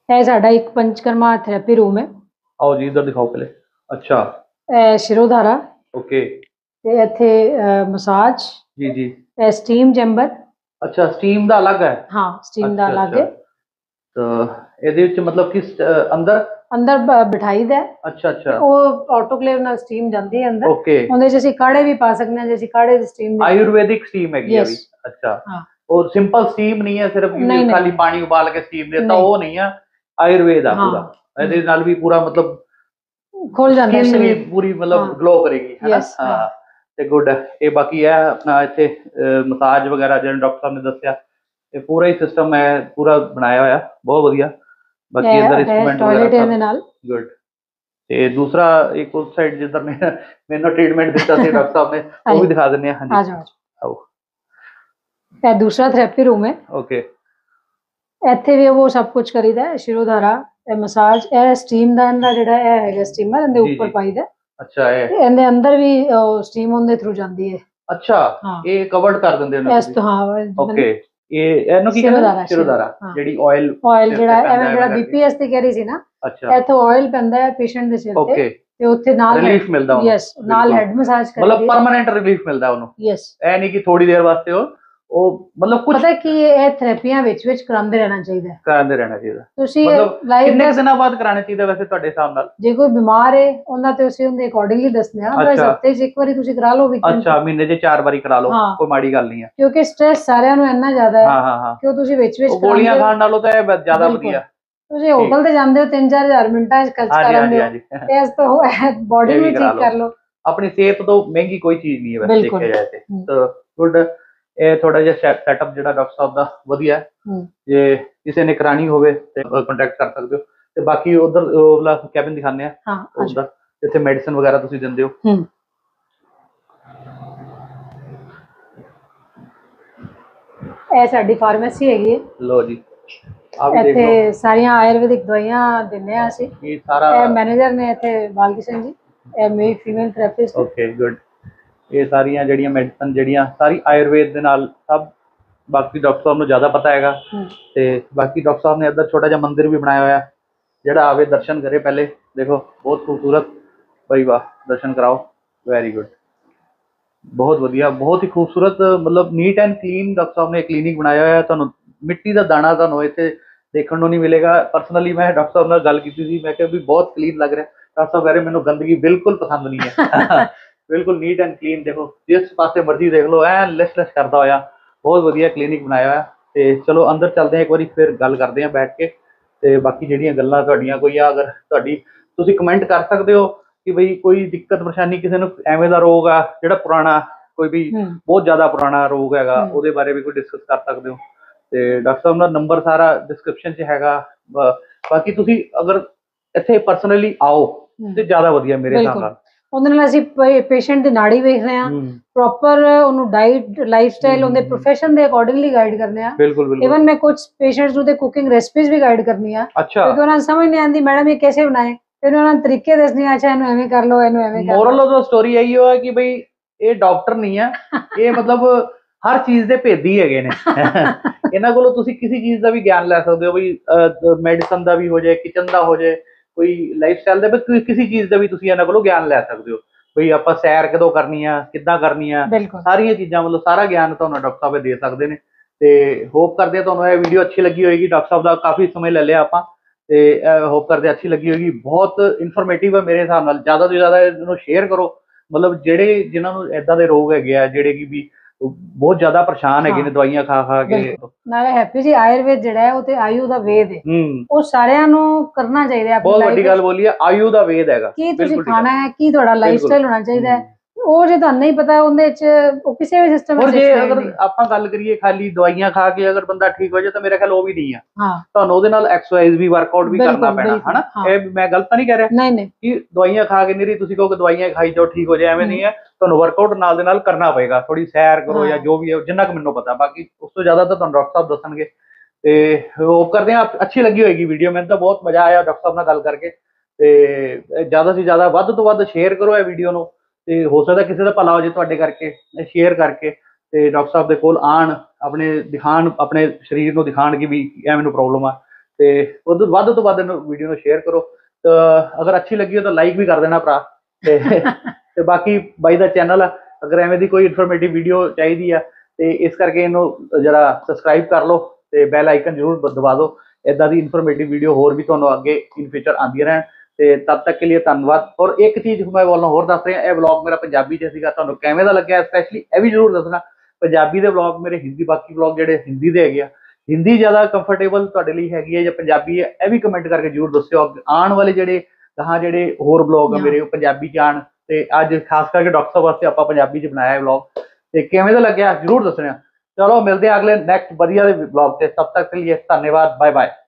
ਇਹ ਸਾਡਾ ਇੱਕ ਪੰਚਕਰਮਾ ਥੈਰੇਪੀ ਰੂਮ ਹੈ। आओ जी इधर दिखाओ पहले। अच्छा ਇਹ ਸ਼ਿਰੋਧਾਰਾ ओके ਤੇ ਇੱਥੇ ਮਸਾਜ, जी जी। ਇਹ ਸਟੀਮ ਚੈਂਬਰ। अच्छा स्टीम ਦਾ ਅਲੱਗ ਹੈ। ਹਾਂ ਸਟੀਮ ਦਾ अच्छा, ਅਲੱਗ ਹੈ। ਤਾਂ ਇਹਦੇ ਵਿੱਚ ਮਤਲਬ ਕਿ st- ਅੰਦਰ ਅੰਦਰ ਬ- ਬਿਠਾਈ ਦਾ ਹੈ। ਅੱਛਾ ਅੱਛਾ ਉਹ ਆਟੋਕਲੇਵ ਨਾਲ ਸਟੀਮ ਜਾਂਦੀ ਹੈ ਅੰਦਰ। ਓਕੇ। ਉਹਦੇ 'ਚ ਅਸੀਂ ਕਾੜੇ ਵੀ ਪਾ ਸਕਦੇ ਹਾਂ, ਜੇ ਅਸੀਂ ਕਾੜੇ ਦੀ ਸਟੀਮ। ਆਯੁर्वेदिक स्टीम ਹੈਗੀ ਆ Yes. ਵੀ। ਅੱਛਾ ਹਾਂ और सिंपल स्टीम नहीं है सिर्फ नहीं, नहीं, खाली नहीं। पानी उबाल के स्टीम देता नहीं। वो नहीं है आयुर्वेद आ हाँ। पूरा ਇਹਦੇ ਨਾਲ ਵੀ ਪੂਰਾ ਮਤਲਬ ਖੁੱਲ ਜਾਂਦਾ ਸਕਿਨ ਵੀ ਸਰੀਰ। ਪੂਰੀ ਮਤਲਬ ਹਾਂ। ਗਲੋ ਕਰੇਗੀ ਹੈ ਨਾ। Yes, ਹਾਂ ਹਾਂ। ਤੇ ਗੁੱਡ। ਇਹ ਬਾਕੀ ਹੈ ਆਪਣਾ ਇੱਥੇ ਮਸਾਜ ਵਗੈਰਾ ਜਿਹੜਾ ਡਾਕਟਰ ਸਾਹਿਬ ਨੇ ਦੱਸਿਆ ਇਹ ਪੂਰਾ ਹੀ ਸਿਸਟਮ ਹੈ ਪੂਰਾ ਬਣਾਇਆ ਹੋਇਆ ਬਹੁਤ ਵਧੀਆ। ਬਾਕੀ ਅੰਦਰ ਇੰਸਟਰੂਮੈਂਟ ਟਾਇਲਟ ਵਗੈਰਾ ਇਹਦੇ ਨਾਲ। ਗੁੱਡ। ਤੇ ਦੂਸਰਾ ਇੱਕ ਉਸ ਸਾਈਡ ਜਿੱਧਰ ਮੈਂ ਮੈਨੂੰ ਟ੍ਰੀਟਮੈਂਟ ਦਿੱਤਾ ਸੀ ਡਾਕਟਰ ਸਾਹਿਬ ਨੇ ਉਹ ਵੀ ਦਿਖਾ ਦਿੰਦੇ ਆ। ਆ ਹਾਂਜੀ ਜਾਓ। ਆਓ। ਇਹ ਦੂਸਰਾ ਥੈਰੇਪੀ ਰੂਮ ਹੈ। ਓਕੇ ਇੱਥੇ ਵੀ ਉਹ ਸਭ ਕੁਝ ਕਰੀਦਾ ਹੈ। ਸ਼ਿਰੋਧਾਰਾ, ਇਹ ਮਸਾਜ, ਇਹ ਸਟੀਮ ਦਾ ਇਹਦਾ ਜਿਹੜਾ ਇਹ ਹੈਗਾ ਸਟੀਮਰ, ਇਹਦੇ ਜੀ, ਉੱਪਰ ਜੀ। ਪਾਈਦਾ। ਅੱਛਾ ਇਹ ਤੇ ਇਹਦੇ ਅੰਦਰ ਵੀ ਸਟੀਮ ਉਹਦੇ ਥਰੂ ਜਾਂਦੀ ਹੈ। ਅੱਛਾ ਹਾਂ। ਇਹ ਕਵਰਡ ਕਰ ਦਿੰਦੇ ਨੇ ਇਸ ਤੋਂ ਹਾਂ ਓਕੇ। ਇਹ ਇਹਨੂੰ ਕੀ ਸ਼ਿਰੋਧਾਰਾ, ਕਹਿੰਦੇ ਸ਼ਿਰੋਧਾਰਾ ਹਾਂ। ਜਿਹੜੀ ਆਇਲ ਆਇਲ ਜਿਹੜਾ ਪੈਂਦਾ ਐਵੇਂ ਹੈ ਜਿਹੜਾ ਕਰਕੇ। ਬੀਪੀਐਸ ਤੇ ਕਹਿ ਰਹੀ ਸੀ ਨਾ, ਅੱਛਾ ਇੱਥੋਂ ਆਇਲ ਪੈਂਦਾ ਹੈ ਪੇਸ਼ੈਂਟ ਦੇ ਸਿਰ ਤੇ ਓਕੇ ਤੇ ਉੱਥੇ ਨਾਲ ਰਿਲੀਫ ਮਿਲਦਾ ਉਹਨੂੰ। ਯੈਸ ਨਾਲ ਬਿਲਕੁਲ। ਹੈਡ ਮਸਾਜ ਮਤਲਬ ਕਰਦੀ ਹੈ। ਪਰਮਾਨੈਂਟ ਰਿਲੀਫ ਮਿਲਦਾ ਉਹਨੂੰ। ਯੈਸ ਇਹ ਨਹੀਂ ਕਿ ਥੋੜੀ ਦੇਰ ਵਾਸਤੇ ਉਹ ਉਹ ਮਤਲਬ ਕੁਝ ਪਤਾ ਕੀ ਇਹ ਇਹ ਥੈਰੇਪੀਆਂ ਵਿੱਚ ਵਿੱਚ ਕਰਾਉਂਦੇ ਰਹਿਣਾ ਚਾਹੀਦਾ ਹੈ। ਕਰਾਉਂਦੇ ਰਹਿਣਾ ਚਾਹੀਦਾ। ਤੁਸੀਂ ਮਤਲਬ ਲਾਈਫ ਕਿੰਨੇ ਕੁ ਦਿਨਾਂ ਬਾਅਦ ਕਰਾਉਣਾ ਚਾਹੀਦਾ ਵੈਸੇ ਤੁਹਾਡੇ ਹਿਸਾਬ ਨਾਲ? ਜੇ ਕੋਈ ਬਿਮਾਰ ਹੈ ਉਹਨਾਂ ਤੇ ਅਸੀਂ ਉਹਦੇ ਅਕੋਰਡਿੰਗਲੀ ਦੱਸਦੇ ਹਾਂ। ਪਰ ਅੱਛਾ। ਹਫਤੇ 'ਚ ਇੱਕ ਵਾਰੀ ਤੁਸੀਂ ਕਰਾ ਲਓ ਵੀਕਐਂਡ। ਅੱਛਾ ਮਹੀਨੇ 'ਚ ਚਾਰ ਵਾਰੀ ਕਰਾ ਲਓ ਹਾਂ। ਕੋਈ ਮਾੜੀ ਗੱਲ ਨਹੀਂ ਹੈ। ਕਿਉਂਕਿ ਸਟ੍ਰੈਸ ਸਾਰਿਆਂ ਨੂੰ ਇੰਨਾ ਜ਼ਿਆਦਾ ਹਾਂ ਹੈ ਹਾਂ ਹਾਂ ਕਿ ਉਹ ਤੁਸੀਂ ਵਿੱਚ ਵਿੱਚ ਉਹ ਗੋਲੀਆਂ ਕਰਾਉਂਦੇ ਹੋ। ਖਾਣ ਨਾਲੋਂ ਤਾਂ ਇਹ ਬ- ਜ਼ਿਆਦਾ ਬਿਲਕੁਲ। ਵਧੀਆ। ਤੁਸੀਂ ਹੋਟਲ ਤੇ ਜਾਂਦੇ ਹੋ ਤਿੰਨ ਚਾਰ ਹਜ਼ਾਰ ਮਿੰਟਾਂ 'ਚ ਖਰਚ ਹਾਂਜੀ ਕਰਾਂਦੇ ਹਾਂਜੀ ਹੋ ਹਾਂਜੀ ਤੇ ਇਸ ਤੋਂ ਬੋਡੀ ਇਹ ਨੂੰ ਵੀ ਕਰਾ ਠੀਕ ਲਓ। ਕਰ ਲਓ। ਆਪਣੀ ਸਿਹਤ ਤੋਂ ਮਹਿੰਗੀ ਕੋਈ ਚੀਜ਼ ਨਹੀਂ ਹੈ ਵੈਸੇ ਬਿਲਕੁਲ। ਦੇਖਿਆ ਜਾਏ ਤੇ। ਹਮ। ਤਾਂ ਗੁੱਡ। ਇਹ ਥੋੜਾ ਜਿਹਾ ਸੈਟਅਪ ਜਿਹੜਾ ਡਾਕਟਰ ਸਾਹਿਬ ਦਾ ਵਧੀਆ ਹੈ। ਹਮ। ਜੇ ਕਿਸੇ ਨੇ ਕਰਾਣੀ ਹੋਵੇ ਤੇ ਕੰਟੈਕਟ ਕਰ ਸਕਦੇ ਹੋ। ਤੇ ਬਾਕੀ ਉਧਰ ਉਹ ਵਾਲਾ ਕੈਬਿਨ ਦਿਖਾਉਂਦੇ ਆ ਹਾਂ ਉਧਰ ਜਿੱਥੇ ਮੈਡੀਸਨ ਵਗੈਰਾ ਤੁਸੀਂ ਦਿੰਦੇ ਹੋ। ਹੂੰ ਇਹ ਸਾਡੀ ਫਾਰਮੇਸੀ ਹੈਗੀ ਹੈ। ਲੋ ਜੀ ਆ ਵੀ ਦੇਖ ਲਓ ਇੱਥੇ ਸਾਰੀਆਂ ਆਯੁਰਵੈਦਿਕ ਦਵਾਈਆਂ ਦਿੰਦੇ ਆ ਅਸੀਂ। ਇਹ ਸਾਰਾ ਇਹ ਮੈਨੇਜਰ ਨੇ ਇੱਥੇ ਬਾਲਕਿਸ਼ਨ ਜੀ, ਇਹ ਮੇਰੀ ਫੀਮੇਲ ਥੈਰੇਪਿਸਟ। Okay good. ਇਹ ਸਾਰੀਆਂ ਜਿਹੜੀਆਂ ਮੈਡੀਸਨ ਜਿਹੜੀਆਂ ਸਾਰੀ ਆਯੁਰਵੇਦ ਦੇ ਨਾਲ ਸਭ ਬਾਕੀ ਡਾਕਟਰ ਸਾਹਿਬ ਨੂੰ ਜ਼ਿਆਦਾ ਪਤਾ ਹੈਗਾ। ਤੇ ਬਾਕੀ ਡਾਕਟਰ ਸਾਹਿਬ ਨੇ ਇੱਧਰ ਛੋਟਾ ਜਿਹਾ ਮੰਦਿਰ ਵੀ ਬਣਾਇਆ ਹੋਇਆ ਜਿਹੜਾ ਆਵੇ ਦਰਸ਼ਨ ਕਰੇ ਪਹਿਲੇ। ਦੇਖੋ ਬਹੁਤ ਖੂਬਸੂਰਤ ਬਈ ਵਾਹ ਦਰਸ਼ਨ ਕਰਾਓ। ਵੈਰੀ ਗੁੱਡ ਬਹੁਤ ਵਧੀਆ ਬਹੁਤ ਹੀ ਖੂਬਸੂਰਤ ਮਤਲਬ ਨੀਟ ਐਂਡ ਕਲੀਨ ਡਾਕਟਰ ਸਾਹਿਬ ਨੇ ਕਲੀਨਿਕ ਬਣਾਇਆ ਹੋਇਆ। ਤੁਹਾਨੂੰ ਮਿੱਟੀ ਦਾ ਦਾਣਾ ਤੁਹਾਨੂੰ ਇੱਥੇ ਦੇਖਣ ਨੂੰ ਨਹੀਂ ਮਿਲੇਗਾ। ਪਰਸਨਲੀ ਮੈਂ ਡਾਕਟਰ ਸਾਹਿਬ ਨਾਲ ਗੱਲ ਕੀਤੀ ਸੀ ਮੈਂ ਕਿਹਾ ਵੀ ਬਹੁਤ ਕਲੀਨ ਲੱਗ ਰਿਹਾ। ਡਾਕਟਰ ਸਾਹਿਬ ਕਹਿ ਰਹੇ ਮੈਨੂੰ ਗੰਦਗੀ ਬਿਲਕੁਲ ਪਸੰਦ ਨਹੀਂ ਹੈ। ਬਿਲਕੁਲ ਨੀਟ ਐਂਡ ਕਲੀਨ। ਦੇਖੋ ਜਿਸ ਪਾਸੇ ਮਰਜ਼ੀ ਦੇਖ ਲਓ ਐ ਲਿਸ ਲਿਸ ਕਰਦਾ ਹੋਇਆ ਬਹੁਤ ਵਧੀਆ ਕਲੀਨਿਕ ਬਣਾਇਆ ਹੋਇਆ। ਤੇ ਚਲੋ ਅੰਦਰ ਚੱਲਦੇ ਹਾਂ ਇੱਕ ਵਾਰੀ ਫਿਰ ਗੱਲ ਕਰਦੇ ਹਾਂ ਬੈਠ ਕੇ। ਤੇ ਬਾਕੀ ਜਿਹੜੀਆਂ ਗੱਲਾਂ ਤੁਹਾਡੀਆਂ ਕੋਈ ਆ ਅਗਰ ਤੁਹਾਡੀ ਤੁਸੀਂ ਕਮੈਂਟ ਕਰ ਸਕਦੇ ਹੋ ਕਿ ਬਈ ਕੋਈ ਦਿੱਕਤ ਪਰੇਸ਼ਾਨੀ ਕਿਸੇ ਨੂੰ ਐਵੇਂ ਦਾ ਰੋਗ ਆ ਜਿਹੜਾ ਪੁਰਾਣਾ ਕੋਈ ਵੀ ਬਹੁਤ ਜ਼ਿਆਦਾ ਪੁਰਾਣਾ ਰੋਗ ਹੈਗਾ ਉਹਦੇ ਬਾਰੇ ਵੀ ਕੋਈ ਡਿਸਕਸ ਕਰ ਸਕਦੇ ਹੋ। ਤੇ ਡਾਕਟਰ ਸਾਹਿਬ ਦਾ ਨੰਬਰ ਸਾਰਾ ਡਿਸਕ੍ਰਿਪਸ਼ਨ 'ਚ ਹੈਗਾ। ਬਾਕੀ ਤੁਸੀਂ ਅਗਰ ਇੱਥੇ ਪਰਸਨਲੀ ਆਓ ਤੇ ਜ਼ਿਆਦਾ ਵਧੀਆ ਮੇਰੇ ਹਿਸਾਬ ਨਾਲ। ਉਹਦੇ ਨਾਲ ਅਸੀਂ ਪੇਸ਼ੈਂਟ ਦੀ ਨਾੜੀ ਵੇਖ ਰਹੇ ਹਾਂ, ਪ੍ਰੋਪਰ ਉਹਨੂੰ ਡਾਈਟ ਲਾਈਫ ਸਟਾਈਲ ਉਹਦੇ ਪ੍ਰੋਫੈਸ਼ਨ ਦੇ ਅਕੋਰਡਿੰਗਲੀ ਗਾਈਡ ਕਰਨੇ ਆ। ਬਿਲਕੁਲ ਬਿਲਕੁਲ। ਇਵਨ ਮੈਂ ਕੁਝ ਪੇਸ਼ੈਂਟਸ ਨੂੰ ਤੇ ਕੁਕਿੰਗ ਰੈਸਪੀਜ਼ ਵੀ ਗਾਈਡ ਕਰਨੀ ਆ। ਅੱਛਾ ਕਿਉਂਕਿ ਉਹਨਾਂ ਨੂੰ ਸਮਝ ਨਹੀਂ ਆਉਂਦੀ ਮੈਡਮ ਇਹ कैसे ਬਣਾਏ ਫਿਰ ਉਹਨਾਂ ਨੂੰ ਤਰੀਕੇ ਦੱਸਣੇ ਆ। ਅੱਛਾ ਇਹਨੂੰ ਐਵੇਂ ਕਰ ਲਓ ਇਹਨੂੰ ਐਵੇਂ ਕਰ ਲਓ। ਮੋਰਲ ਆਫ ਦਾ ਸਟੋਰੀ ਇਹੀ ਹੈ ਕਿ ਬਈ ਇਹ ਡਾਕਟਰ ਨਹੀਂ ਆ ਇਹ ਮਤਲਬ ਹਰ ਚੀਜ਼ ਦੇ ਭੇਦੀ ਹੈਗੇ ਨੇ। ਇਹਨਾਂ ਕੋਲੋਂ ਤੁਸੀਂ ਕਿਸੇ ਚੀਜ਼ ਦਾ ਵੀ ਗਿਆਨ ਲੈ ਸਕਦੇ ਹੋ ਬਈ ਮੈਡੀਸਨ ਦਾ ਵੀ ਹੋ ਜਾਏ ਕਿਚਨ ਦਾ ਹੋ ਜਾਏ ਕੋਈ ਲਾਈਫ ਸਟਾਈਲ ਦਾ ਵੀ ਕਿਸੇ ਚੀਜ਼ ਦਾ ਵੀ ਤੁਸੀਂ ਇਹਨਾਂ ਕੋਲੋਂ ਗਿਆਨ ਲੈ ਸਕਦੇ ਹੋ। ਬਈ ਆਪਾਂ ਸੈਰ ਕਦੋਂ ਕਰਨੀ ਆ ਕਿੱਦਾਂ ਕਰਨੀ ਆ ਸਾਰੀਆਂ ਚੀਜ਼ਾਂ ਮਤਲਬ ਸਾਰਾ ਗਿਆਨ ਤੁਹਾਨੂੰ ਡਾਕਟਰ ਸਾਹਿਬ ਦੇ ਸਕਦੇ ਨੇ। ਤੇ ਹੋਪ ਕਰਦੇ ਆ ਤੁਹਾਨੂੰ ਇਹ ਵੀਡੀਓ ਅੱਛੀ ਲੱਗੀ ਹੋਏਗੀ। ਡਾਕਟਰ ਸਾਹਿਬ ਦਾ ਕਾਫੀ ਸਮੇਂ ਲੈ ਲਿਆ ਆਪਾਂ ਤੇ ਹੋਪ ਕਰਦੇ ਅੱਛੀ ਲੱਗੀ ਹੋਏਗੀ। ਬਹੁਤ ਇਨਫੋਰਮੇਟਿਵ ਹੈ ਮੇਰੇ ਹਿਸਾਬ ਨਾਲ। ਜ਼ਿਆਦਾ ਤੋਂ ਜ਼ਿਆਦਾ ਇਹਨੂੰ ਸ਼ੇਅਰ ਕਰੋ। ਮਤਲਬ ਜਿਹੜੇ ਜਿਨ੍ਹਾਂ ਨੂੰ ਇਦਾਂ ਦੇ ਰੋਗ ਹੈਗੇ ਆ ਜਿਹੜੇ ਕਿ ਵੀ ਬਹੁਤ ਜ਼ਿਆਦਾ ਪਰੇਸ਼ਾਨ ਹੈਗੇ ਨੇ ਦਵਾਈਆਂ ਖਾ ਖਾ ਕੇ। ਨਾਲੇ ਹੈਪੀ ਜੀ ਆਯੁਰਵੇਦ ਜਿਹੜਾ ਹੈ ਉਹ ਤੇ ਆਯੂ ਦਾ ਵੇਦ ਹੈ। ਹੂੰ ਉਹ ਸਾਰਿਆਂ ਨੂੰ ਕਰਨਾ ਚਾਹੀਦਾ ਆਪਣੀ ਬਹੁਤ ਵੱਡੀ ਗੱਲ ਬੋਲੀ ਹੈ ਆਯੂ ਦਾ ਵੇਦ ਹੈਗਾ। ਕੀ ਤੁਸੀਂ ਖਾਣਾ ਹੈ ਕੀ ਤੁਹਾਡਾ ਲਾਈਫ ਸਟਾਈਲ ਹੋਣਾ ਚਾਹੀਦਾ ਹੈ ਉਹ ਜੇ ਤੁਹਾਨੂੰ ਨਹੀਂ ਪਤਾ ਉਹਦੇ ਚ ਉਹ ਕਿਸੇ ਵੀ ਸਿਸਟਮ ਵਿੱਚ ਜੇ ਅਗਰ ਆਪਾਂ ਗੱਲ ਕਰੀਏ ਖਾਲੀ ਦਵਾਈਆਂ ਖਾ ਕੇ ਅਗਰ ਬੰਦਾ ਠੀਕ ਹੋ ਜਾਏ ਤਾਂ ਮੇਰੇ ਖਿਆਲ ਉਹ ਵੀ ਨਹੀਂ ਆ। ਹਾਂ ਤੁਹਾਨੂੰ ਉਹਦੇ ਨਾਲ ਐਕਸਰਸਾਈਜ਼ ਵੀ ਵਰਕਆਊਟ ਵੀ ਕਰਨਾ ਪੈਣਾ ਹਨਾ। ਇਹ ਮੈਂ ਗਲਤ ਤਾਂ ਨਹੀਂ ਕਹਿ ਰਿਹਾ ਨਹੀਂ ਨਹੀਂ ਕਿ ਦਵਾਈਆਂ ਖਾ ਕੇ ਨਹੀਂ ਤੁਸੀਂ ਕਹੋਗੇ ਦਵਾਈਆਂ ਖਾਈ ਜਾਓ ਠੀਕ ਹੋ ਜਾਏ ਐਵੇਂ ਨਹੀਂ ਹੈ। ਤੁਹਾਨੂੰ ਵਰਕਆਊਟ ਨਾਲ ਦੇ ਨਾਲ ਕਰਨਾ ਪਏਗਾ। ਥੋੜੀ ਸੈਰ ਕਰੋ ਜਾਂ ਜੋ ਵੀ ਹੈ ਜਿੰਨਾ ਕੁ ਮੈਨੂੰ ਪਤਾ। ਬਾਕੀ ਉਸ ਤੋਂ ਜ਼ਿਆਦਾ ਤਾਂ ਤੁਹਾਨੂੰ ਡਾਕਟਰ ਸਾਹਿਬ ਦੱਸਣਗੇ। ਤੇ ਹੋਪ ਕਰਦੇ ਹਾਂ ਅੱਛੀ ਲੱਗੀ ਹੋਏਗੀ ਵੀਡੀਓ। ਮੈਨੂੰ ਤਾਂ ਬਹੁਤ ਮਜ਼ਾ ਆਇਆ ਡਾਕਟਰ ਸਾਹਿਬ ਨਾਲ ਗੱਲ ਕਰਕੇ। ਤੇ ਜ਼ਿਆਦਾ ਤੋਂ ਜ਼ਿਆਦਾ ਵੱਧ ਤੋਂ ਵੱਧ ਸ਼ੇਅਰ ਕਰੋ ਇਹ ਵੀਡੀਓ ਨੂੰ। ਤੇ ਹੋ ਸਕਦਾ ਕਿਸੇ ਦਾ ਭਲਾ ਹੋ ਜੇ ਤੁਹਾਡੇ ਕਰਕੇ ਸ਼ੇਅਰ ਕਰਕੇ। ਤੇ ਡਾਕਟਰ ਸਾਹਿਬ ਦੇ ਕੋਲ ਆਣ ਆਪਣੇ ਦਿਖਾਣ ਆਪਣੇ ਸਰੀਰ ਨੂੰ ਦਿਖਾਣ ਕਿ ਵੀ ਇਹ ਮੈਨੂੰ ਪ੍ਰੋਬਲਮ ਆ ਤੇ ਉਹ ਤੋਂ ਵੱਧ ਤੋਂ ਵੱਧ ਵੀਡੀਓ ਨੂੰ ਸ਼ੇਅਰ ਕਰੋ। ਤਾਂ ਅਗਰ ਅੱਛੀ ਲੱਗੀ ਹੋ ਤਾਂ ਲਾਈਕ ਵੀ ਕਰ ਦੇਣਾ ਭਰਾ। ਤੇ ਤੇ ਬਾਕੀ ਬਾਈ ਦਾ ਚੈਨਲ ਆ, ਅਗਰ ਐਵੇਂ ਦੀ ਕੋਈ ਇਨਫੋਰਮੇਟਿਵ ਵੀਡੀਓ ਚਾਹੀਦੀ ਆ ਤੇ ਇਸ ਕਰਕੇ ਇਹਨੂੰ ਜਰਾ ਸਬਸਕ੍ਰਾਈਬ ਕਰ ਲਓ ਤੇ ਬੈਲ ਆਈਕਨ ਜ਼ਰੂਰ ਦਬਾ ਦਿਓ। ਇਦਾਂ ਦੀ ਇਨਫੋਰਮੇਟਿਵ ਵੀਡੀਓ ਹੋਰ ਵੀ ਤੁਹਾਨੂੰ ਅੱਗੇ ਇਨ ਫਿਊਚਰ ਆਉਂਦੀਆਂ ਰਹਿਣ। ਤੇ ਤਦ ਤੱਕ ਕੇ ਲਈ ਧੰਨਵਾਦ। ਔਰ ਇੱਕ ਚੀਜ਼ ਮੈਂ ਵੱਲੋਂ ਹੋਰ ਦੱਸ ਰਿਹਾ, ਇਹ ਵਲੌਗ ਮੇਰਾ ਪੰਜਾਬੀ 'ਚ ਸੀਗਾ, ਤੁਹਾਨੂੰ ਕਿਵੇਂ ਦਾ ਲੱਗਿਆ ਸਪੈਸ਼ਲੀ ਇਹ ਵੀ ਜ਼ਰੂਰ ਦੱਸਣਾ। ਪੰਜਾਬੀ ਦੇ ਵਲੌਗ ਮੇਰੇ ਹਿੰਦੀ, ਬਾਕੀ ਵਲੌਗ ਜਿਹੜੇ ਹਿੰਦੀ ਦੇ ਹੈਗੇ ਆ, ਹਿੰਦੀ ਜ਼ਿਆਦਾ ਕੰਫਰਟੇਬਲ ਤੁਹਾਡੇ ਲਈ ਹੈਗੀ ਹੈ ਜਾਂ ਪੰਜਾਬੀ ਹੈ, ਇਹ ਵੀ ਕਮੈਂਟ ਕਰਕੇ ਜ਼ਰੂਰ ਦੱਸਿਓ। ਆਉਣ ਵਾਲੇ ਜਿਹੜੇ ਗਾਹਾਂ ਜਿਹੜੇ ਹੋਰ ਵਲੌਗ ਆ ਮੇਰੇ ਉਹ ਪੰਜਾਬੀ 'ਚ ਆਉਣ। ਤੇ ਅੱਜ ਖਾਸ ਕਰਕੇ ਡਾਕਟਰ ਸਾਹਿਬ ਵਾਸਤੇ ਆਪਾਂ ਪੰਜਾਬੀ 'ਚ ਬਣਾਇਆ ਵਲੌਗ, ਤੇ ਕਿਵੇਂ ਦਾ ਲੱਗਿਆ ਜ਼ਰੂਰ ਦੱਸਣਾ। ਚਲੋ ਮਿਲਦੇ ਆ ਅਗਲੇ ਨੈਕਸਟ ਵਧੀਆ ਦੇ ਵਲੌਗ ਤੇ, ਤਬ ਤੱਕ के लिए धन्यवाद, बाय बाय।